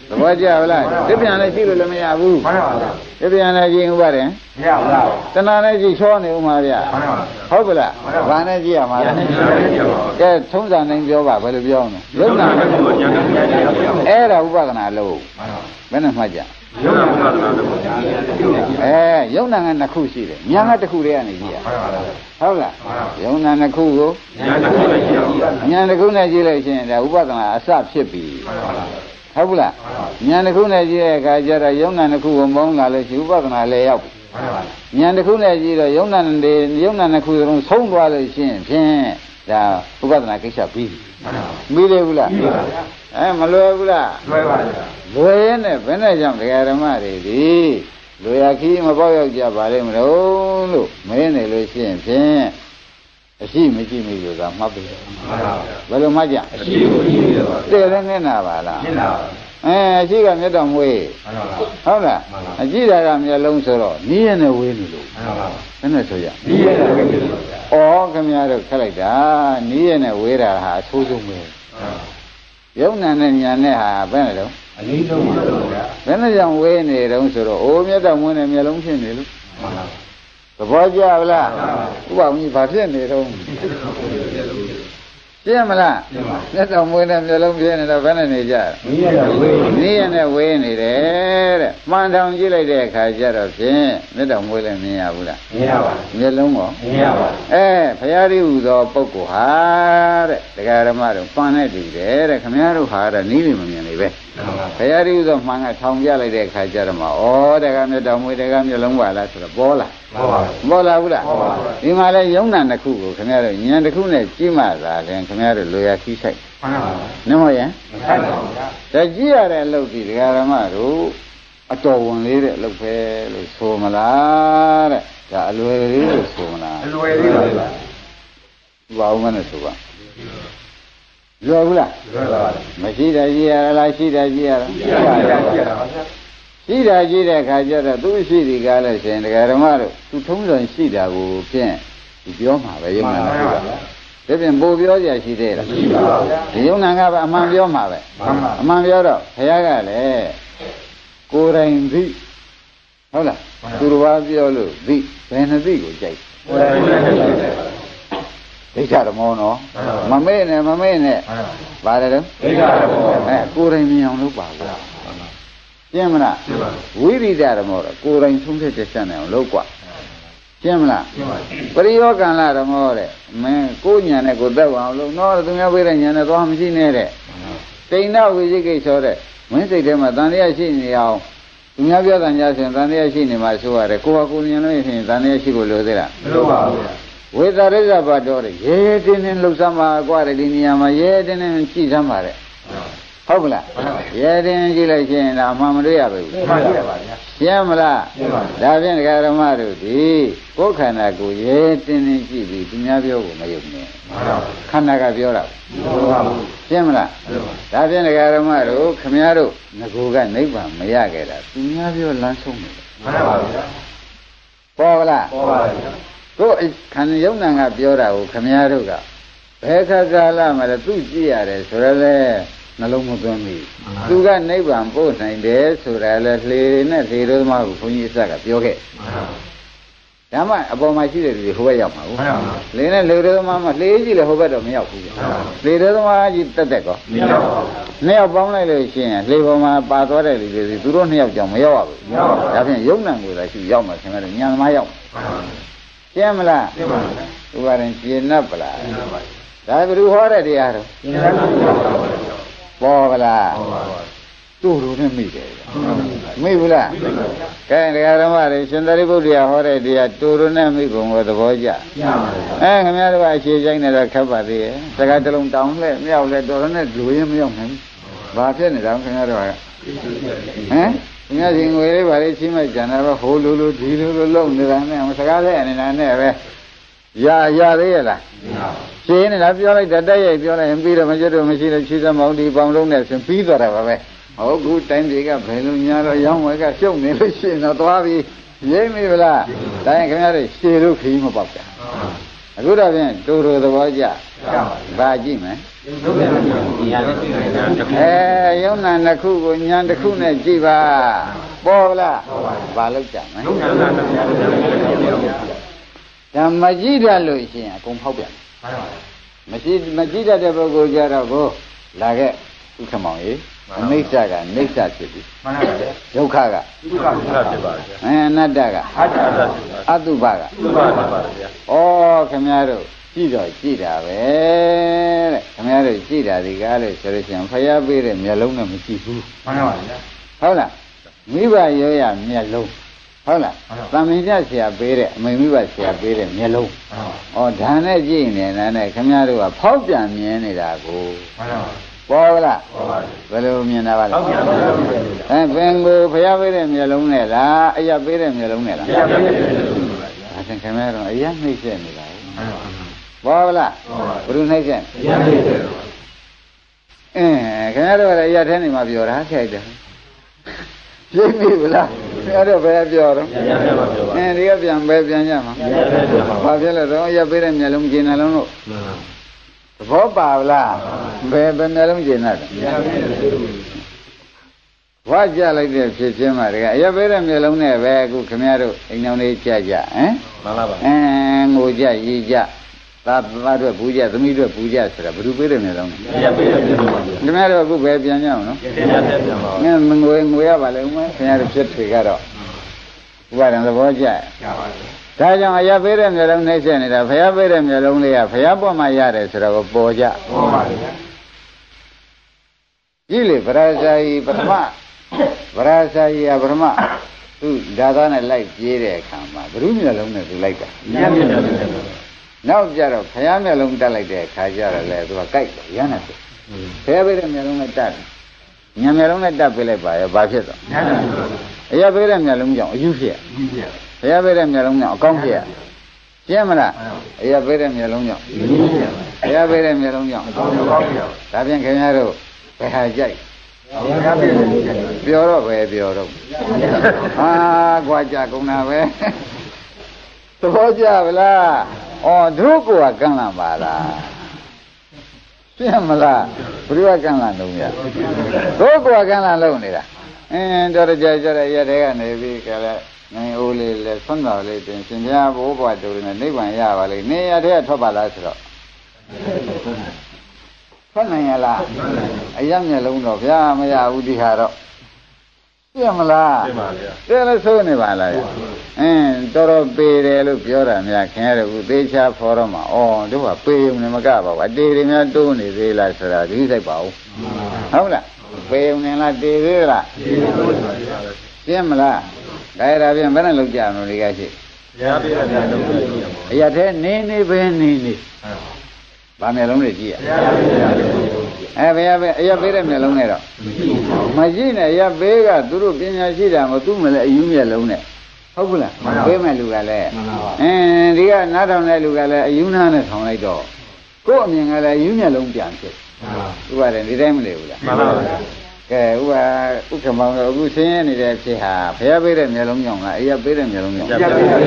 သဘောကျလားတပြန်လည်းရှိလို့လည်းမရဘူးမှန်ပါဗျာတပြန်လည်းကြည့်ဥပါရင်မရဘူးတဏှာနဲ့ကြည့်ချောနေဥမှာဗျာဟုတ်ကလားဘာနဲ့ကြည့်ရမှာလဲကဲထုံးစံတိုင်းပြောပါဘယ်လိုပြောမလဲယုံနာအဲ့ဒါဥပဒနာလို့ဘယ်နဲ့မှတ်ကြယုံနာဥပဒနာလို့အဲယုံနာကနှစ်ခုရှိတယ်ညာကတစ်ခုတည်းကနေကြည့်ရဟုတ်လားယုံနာနှစ်ခုကိုညာတစ်ခုနဲ့ကြည့်လိုက်ချင်းဒါဥပဒနာအစဖြစ်ပြီဟုတ်ဘူးလားဉာဏ်တစ်ခုနဲ့ကြည့်တဲ့အခါကျတော့ယုံနာတစ်ခုကိုမုန်းလာလို့ရှိဥပဒနာလည်းရောက်ပြီဉာဏ်တစ်ခုနဲ့ကြည့်တော့ယုံနာတွေယုံနာတစ်ခုလုံးဆုံးသွားလို့ရှိရင်ဖြင့်ဒါဥပဒနာကိစ္စပြီးပြီပြီးတယ်ဘူးလားအဲမလွယ်ဘူးလားလွယ်ပါဘူးလွယ်ရင်လည်းဘယ်နဲ့ကြောင့်တရားဓမ္မတွေဒီလွယ်ရခီးမပေါက်ရောက်ကြပါလိမ့်မလို့လို့မင်းနေလို့ရှိရင်ဖြင့်အရှိမရှိမိလို့သာမှတ်ပြီဘယ်လိုမှကြအရှိမရှိလို့တဲ့လည်းနင်းနာပါလားနင်းနာပါအဲအရှိကမျက်တော်မွေးဟုတ်လားအကြည့်တာကမျက်လုံးဆိုတော့နီးရနဲ့ဝေးနေလို့ဘယ်နဲ့ဆိုရနီးရနဲ့ဝေးနေလို့ဩခင်ဗျားတို့ခက်လိုက်တာနီးရနဲ့ဝေးတာဟာအဆိုးဆုံးပဲယုံနာနဲ့ညာနဲ့ဟာဘယ်နဲ့တော့အလေးဆုံးပါဗျာဘယ်နဲ့ကြောင့်ဝေးနေတုံးဆိုတော့အိုးမျက်တော်မွေးနဲ့မျက်လုံးဖြစ်နေလို့သဘောကျလားဥပမာကြီးဘာဖြစ်နေတော့ပြည့်မလားမျက်တော်မွေးနဲ့မျက်လုံးပြည့်နေတော့ဘယ်နဲ့နေကြနီးရနဲ့ဝေးနေတယ်တဲ့မှန်တောင်ကြည့်လိုက်တဲ့အခါကျတော့ဖြင့်မျက်တော်မွေးလည်းမြင်ရဘူးလားမြင်ရပါမျက်လုံးရောမြင်ရပါအဲဘုရားတိဟူသောပုဂ္ဂိုလ်ဟာတဲ့တရားဓမ္မတို့ပန်နဲ့တည်တယ်တဲ့ခမည်းတော်ဟာတဲ့နီးလိမမြင်နေပဲဘုရားတိဟူသောမှန်ကထောင်ပြလိုက်တဲ့အခါကျတော့မှဩတက္ကမျက်တော်မွေးတက္ကမျက်လုံးပါလားဆိုတော့ပေါ်လာပေါ်လာဘူးလားဒီမှာလဲယုံနာတစ်ခုကိုခင်ဗျားတို့ဉာဏ်တစ်ခုနဲ့ကြည့်မှသာလဲခင်ဗျားတို့လိုရာခိဆိုင်မှန်ပါပါနမယံမဆိုင်ပါဘူးဒါကြည့်ရတဲ့အလုပ်ဒီဒကာရမတို့အတော်ဝင်လေးတဲ့အလုပ်ပဲလို့ဆိုမလားတဲ့ဒါအလွယ်လေးလို့ဆိုမလားအလွယ်လေးပါဗျာဘာဦးမနဲ့ဆိုပါလွယ်ဘူးလားလွယ်ပါပါမရှိတာကြည့်ရလားရှိတာကြည့်ရလားရှိတာကြည့်ရပါဗျာရှိတာကြည့်တဲ့အခါကျတော့သူရှိဒီကားလို့ရှင်ဒကာဓမ္မတို့သူထုံးစံရှိတာကိုဖြင့်ဒီပြောမှာပဲယုံနာပါဗျာဒါဖြင့်ပို့ပြောကြရှိသေးလားရှိပါဗျာဒီယုံနာကပဲအမှန်ပြောမှာပဲအမှန်ပြောတော့ဘုရားကလည်းကိုယ်တိုင်သိဟုတ်လားသူတော်ဘာပြောလို့သိဘယ်နှသိကိုကြိုက်ကိုယ်တိုင်သိဒိဋ္ဌဓမ္မောနော်မမေ့နဲ့မမေ့နဲ့ပါတယ်တော့ဒိဋ္ဌဓမ္မောအဲကိုယ်တိုင်မြင်အောင်လုပ်ပါဗျာကျင်းမလားဝိရိဒဓမ္မောတော့ကိုယ်တိုင်ဆုံးဖြတ်ချက်ဆက်နိုင်အောင်လုပ်กว่าကျင်းမလားပရိယောကံလာဓမ္မောတဲ့မင်းကိုညာနဲ့ကိုသက်အောင်လုပ်တော့သူများပြေးတဲ့ညာနဲ့သွားမရှိနဲ့တဲ့တိဏ္ဍဝိသိကိစ္စတဲ့မင်းစိတ်ထဲမှာတန်တရားရှိနေအောင်သူများပြောတဲ့ညာဆိုရင်တန်တရားရှိနေမှာဆိုရတယ်ကိုယ်ကကိုဉာဏ်လို့ရှိရင်တန်တရားရှိဖို့လိုသေးလားမလိုပါဘူးဝေသရိစ္ဆဘတ်တော်တဲ့ရဲရဲတင်းတင်းလှုပ်ရှားမှာกว่าတဲ့ဒီနေရာမှာရဲရဲတင်းတင်းကြည့်စမ်းပါတဲ့ဟုတ်ကလားရဲတင်းကြည့်လိုက်ချင်းဒါမှမတွေ့ရပါဘူးမှန်ပါပါဗျာရှင်းမလားရှင်းပါပြီဒါဖြင့်ဒကာဓမ္မတို့ဒီကိုယ်ခန္ဓာကိုရဲတင်းတင်းကြည့်ပြီးသူများပြောကိုမယုံနဲ့ခန္ဓာကပြောတာမှန်ပါဘူးရှင်းမလားဒါဖြင့်ဒကာဓမ္မတို့ခမည်းတော်ငကိုကနိဗ္ဗာန်မရခဲ့တာသူများပြောလမ်းဆုံးတယ်မှန်ပါဗျာပေါ်ကလားပေါ်ပါဗျာကိုယ်ခန္ဓာယုံနာကပြောတာကိုခမည်းတော်ကဘယ်ခါကာလမှာလဲသူကြည့်ရတယ်ဆိုရလဲနှလုံးမသွင်းဘူးသူကနိဗ္ဗာန်ပို့နိုင်တယ်ဆိုတာလဲလှေနဲ့လှေတော်သမားကိုဘုန်းကြီးအစကပြောခဲ့ဒါမှအပေါ်မှာရှိတဲ့လူတွေဟိုဘက်ရောက်မှာဟုတ်လှေနဲ့လှေတော်သမားမှလှေကြီးလည်းဟိုဘက်တော့မရောက်ဘူးလှေတော်သမားကြီးတက်တက်ကောမရောက်ပါဘူးနှစ်ယောက်ပေါင်းလိုက်လို့ရှိရင်လှေပေါ်မှာပါသွားတဲ့လူတွေသူတို့နှစ်ယောက်ကြောင့်မရောက်ပါဘူးဒါဖြင့်ယုံနံကိုသာရှိရောက်မှာခင်ဗျားတို့ညာသမားရောက်ရှင်းမလားရှင်းပါပြီသူကရင်ရှင်း납ပလားရှင်း납ပါဒါဘယ်သူဟောတဲ့တရားတော့ရှင်း납ပေါ်ကလားသူ့လိုနဲ့မိတယ်မိဘူးလားကဲတရားဓမ္မတွေရှင်သာရိပုတ္တရာဟောတဲ့တရားတူလိုနဲ့မိကုန်ကိုသဘောကျအဲခင်ဗျားတို့ကအရှိဆိုင်နေတော့ခက်ပါသေးရဲ့စကားတစ်လုံးတောင်းလဲမြောက်လဲတော်တော်နဲ့လူရင်းမရောက်နိုင်ဘူးဘာဖြစ်နေတာခင်ဗျားတို့ကဟမ်ခင်ဗျားရှင်ငွေလေးပါလေးချင်းမဲ့ကြံတာပဲဟိုလိုလိုဒီလိုလိုလုံနေတာနဲ့စကားလဲနေတာနဲ့ပဲရရသေးရဲ့လားရှင်းနေတာပြောလိုက်တဲ့တက်ရိုက်ပြောလိုက်ရင်ပြီးတော့မကျွတ်တော့မရှိတော့ချီးစမောင်းဒီပေါင်လုံးနဲ့ရှင်ပြီးသွားတာပါပဲဟုတ်ကူတိုင်းတွေကဘယ်လိုညာတော့ရောင်းဝယ်ကရှုပ်နေလို့ရှိရင်တော့သွားပြီးရိမ့်မိဗလားတိုင်းခင်ဗျားတို့ရှည်လို့ခီးမပေါက်ကြဟအခုတော့ဖြင့်တူတူသဘောကျဘာကြည့်မယ်အဲယုံနာနှစ်ခုကိုညာတစ်ခုနဲ့ကြည့်ပါပေါ်လားဘာလို့ကြမယ်ဒါမကြည့်တတ်လို့ရှိရင်အကုန်ဖောက်ပြန်မကြည့်မကြည့်တတ်တဲ့ပုဂ္ဂိုလ်ကြတော့ကိုလာခဲ့ဥက္ကမောင်ကြီးအနိစ္စကနိစ္စဖြစ်ပြီမှန်ပါဗျာဒုက္ခကဒုက္ခဖြစ်ပါဗျာအဲအနတ္တကအတ္တအတုပကအတုပဖြစ်ပါဗျာဩခင်ဗျားတို့ကြည့်တော့ကြည့်တာပဲတဲ့ခင်ဗျားတို့ကြည့်တာဒီကားလို့ဆိုလို့ရှိရင်ဖျားပေးတဲ့မျက်လုံးနဲ့မကြည့်ဘူးမှန်ပါဗျာဟုတ်လားမိဘရောရမျက်လုံးဟုတ်လားတမင်ကြဆရာပေးတဲ့အမိမိဘဆရာပေးတဲ့မျက်လုံးဩဒါနဲ့ကြည့်နေတာနဲ့ခင်ဗျားတို့ကဖောက်ပြန်မြင်နေတာကိုမှန်ပါပေါ်လားဘယ်လိုမြင်တာပါလဲအဲဘင်ကိုဖျားပေးတဲ့မျက်လုံးနဲ့လားအရာပေးတဲ့မျက်လုံးနဲ့လားအရာပေးတဲ့မျက်လုံးနဲ့ပါဗျာအဲခင်ဗျားတို့အရာနှိမ့်ဆက်နေတာပေါ်လားဘယ်လိုနှိမ့်ဆက်အရာနှိမ့်ဆက်အဲခင်ဗျားတို့လည်းအရာထဲနေမှာပြောတာခိုက်တယ်ပြည့်ပြီလားခင်ဗျားတို့ဘယ်ပြောတော့အဲဒီကပြန်ပဲပြန်ကြမှာဘာဖြစ်လဲတော့အရာပေးတဲ့မျက်လုံးကျင်နှလုံးတို့သဘောပါလားဘယ်ဘယ်နှလုံးကျင်တယ်ဝါကြလိုက်တဲ့ဖြစ်ချင်းမှာတကယ်အရပေးတဲ့မျိုးလုံးနဲ့ပဲအခုခင်ဗျားတို့အိမ်တော်လေးကြကြဟမ်မှန်ပါပါအင်းငိုကြရီကြသာသားတို့ဘူးကြသမီးတို့ဘူးကြဆိုတာဘယ်သူပေးတဲ့မျိုးလုံးလဲအရပေးတဲ့မျိုးလုံးပါခင်ဗျားတို့အခုပဲပြန်ကြအောင်နော်ပြန်ပြန်ပြန်ပါငါငွေငွေရပါလေဦးမခင်ဗျားတို့ဖြစ်ထွေကတော့ဥပါဒံသဘောကျရပါဘူးဒါကြောင့်အရာပေးတဲ့မျိုးလုံးနှိမ့်ဆက်နေတာဖျားပေးတဲ့မျိုးလုံးလေးကဖျားပေါ်မှာရတယ်ဆိုတော့ပေါ်ကြပေါ်ပါဗျာကြည့်လေဗရာဇာယီပထမဗရာဇာယီကပထမသူဒါသားနဲ့လိုက်ပြေးတဲ့အခါမှာဘုရုမျိုးလုံးနဲ့သူလိုက်တာညံ့မြတ်တယ်နောက်ကြတော့ဖျားမျိုးလုံးတက်လိုက်တဲ့အခါကျတော့လေသူကကြိုက်တယ်ရမ်းတယ်ဖျားပေးတဲ့မျိုးလုံးနဲ့တက်ညံမျိုးလုံးနဲ့တက်ပေးလိုက်ပါရဲ့ဘာဖြစ်တော့ညံ့တယ်အရာပေးတဲ့မျိုးလုံးကြောင့်အယူဖြစ်အယူဖြစ်ဘုရားပေးတဲ့မျက်လုံးကြောင့်အကောင်းဖြစ်ရရှင်းမလားအရာပေးတဲ့မျက်လုံးကြောင့်ဘုရားပေးတဲ့မျက်လုံးကြောင့်အကောင်းဖြစ်ရဒါဖြင့်ခင်ဗျားတို့ဘယ်ဟာကြိုက်ပြောတော့ပဲပြောတော့ဟာကြွားကြကုန်တာပဲသဘောကျဗလားဩတို့ကကန့်လန့်ပါလားရှင်းမလားဘုရားကန့်လန့်လုံးရတို့ကကန့်လန့်လုံးနေတာအင်းတော်ကြကြရရက်တဲ့ကနေပြီးကြလဲနိုင်အိုးလေးလဲဆွမ်းတော်လေးတင်ရှင်ဘုရားဘိုးဘွားတို့နဲ့နိဗ္ဗာန်ရပါလိမ့်နေရတဲ့ထွက်ပါလားဆိုတော့ထွက်နိုင်ရလားအရမျက်လုံးတော့ဗျာမရဘူးဒီဟာတော့ပြမလားပြပါဗျာတဲ့လည်းဆိုးနေပါလားအင်းတော်တော်ပေတယ်လို့ပြောတာများခင်ရတဲ့ဦးသေးချာဖော်တော့မှာဩတို့ကပေုံနဲ့မကပါဘူးအတေတွေများတိုးနေသေးလားဆိုတာဒီစိတ်ပါဦးဟုတ်လားပေုံနဲ့လားတေသေးလားပြမလားဒါရတာပြန်ဘယ်နဲ့လောက်ကြမလို့ဒီကရှိရပါပြီအရာထဲနေနေပဲနေနေဗာမျက်လုံးတွေကြည့်ရအဲဘယ်ရပဲအရာပေးတဲ့မျက်လုံးနဲ့တော့မရှိနဲ့အရာပေးကသူတို့ပညာရှိတာမသူ့မလဲအယူမျက်လုံးနဲ့ဟုတ်ဘူးလားပေးမဲ့လူကလည်းအင်းဒီကနားထောင်တဲ့လူကလည်းအယူနာနဲ့ထောင်လိုက်တော့ကို့အမြင်ကလည်းအယူမျက်လုံးပြန်ဖြစ်ဥပါဒေဒီတိုင်းမလေဘူးလားမှန်ပါပါကဲဥပါဥက္ကမောင်ကအခုဆင်းရဲနေတဲ့ဖြစ်ဟာဘုရားပေးတဲ့မျက်လုံးကြောင့်လားအရာပေးတဲ့မျက်လုံးကြောင့်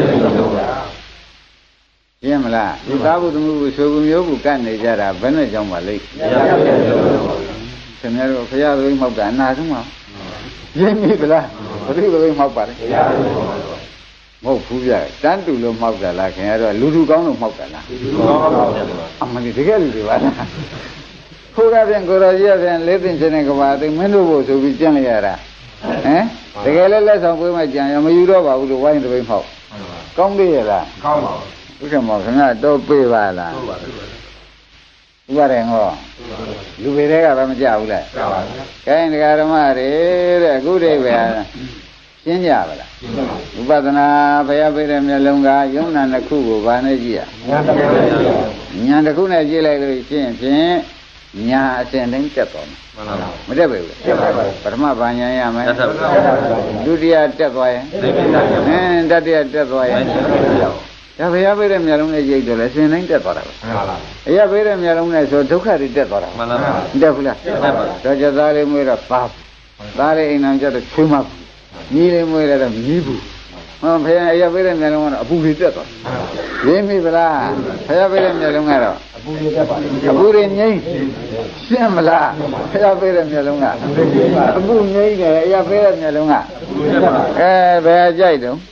ရှင်းမလားဒီသာဘုဒ္ဓမှုကိုဆိုဘူးမျိုးကိုကတ်နေကြတာဘယ်နဲ့ကြောင့်ပါလိမ့်ခင်ဗျားတို့ဘုရားသိမ်းမောက်တာအနာဆုံးပါရင်းပြီလားဘယ်လိုသိမ်းမောက်ပါလဲမဟုတ်ဘူးဗျတန်းတူလို့မောက်တာလားခင်ဗျားတို့လူလူကောင်းလို့မောက်တာလားလူလူကောင်းလို့မောက်တယ်အမှန်တကယ်လူတွေပါလားခိုးရပြန်ကိုရောကြီးရပြန်လေးသိင်ချင်းနဲ့ကဘာသိမင်းတို့ဖို့ဆိုပြီးကြံ့လိုက်ရတာဟမ်တကယ်လည်းလက်ဆောင်ပေးမှကြံရမယူတော့ပါဘူးလို့ဝိုင်းတပိမောက်ကောင်းသေးရဲ့လားကောင်းပါဘူးဥက္ကမောခင်ဗျာတော့ပေးပါလားဟုတ်ပါဘူးဥပါရင်ဟောလူပေတွေကဘာမကြဘူးလားကြပါဘူး။ခိုင်းတရားဓမ္မတွေတဲ့အခုတည်းပဲရှင်းကြပါလား။ဥပဒနာဘုရားပေးတဲ့မျက်လုံးကယုံနာတစ်ခုကိုဗာနဲ့ကြည့်ရ။ညာတစ်ခုနဲ့ကြည့်ရ။ညာတစ်ခုနဲ့ကြည့်လိုက်လို့ရှင်းဖြင့်ညာအစဉ်တိုင်းတက်သွားမှာ။မှန်ပါဘူး။မတက်ပဲဘူး။တက်ပါပါ။ပထမဗာညာရမယ်။ဒုတိယတက်သွားရင်အင်းတတိယတက်သွားရင်ဒါဘုရားပေးတဲ့မျက်လုံးနဲ့ကြိတ်တော့လဲအစဉ်တိုင်းတက်သွားတာပဲမှန်ပါပါအရာပေးတဲ့မျက်လုံးနဲ့ဆိုဒုက္ခတွေတက်သွားတာမှန်ပါပါတက်ဘူးလားတက်ပါပါတော့ကြသားလေးမွေးတော့ပါသားလေးအိမ်အောင်ကျတော့ချွေးမညီလေးမွေးတော့မြည်ဘူးဟဖေရအရာပေးတဲ့မျက်လုံးကတော့အပူတွေတက်သွားရင်းမိဗလားဖရပေးတဲ့မျက်လုံးကတော့အပူတွေတက်ပါအပူတွေငိမ့်ရှင်းမလားဖရပေးတဲ့မျက်လုံးကအပူငိမ့်တယ်အရာပေးတဲ့မျက်လုံးကအဲဘယ်ကြိုက်တော့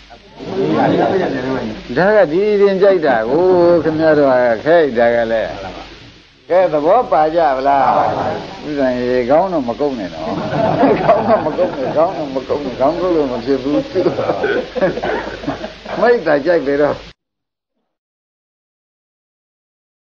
ဒါကဒီရင်ကြိုက်တာကိုခင်ဗျားတို့ခဲကြကလည်းကဲသဘောပါကြဗလားဥစ္စာရေကောင်းတော့မကုန်နဲ့နော်ကောင်းတော့မကုန်နဲ့ကောင်းတော့မကုန်နဲ့ကောင်းလို့မဖြစ်ဘူးမိတ်တာကြိုက်ပြီတော့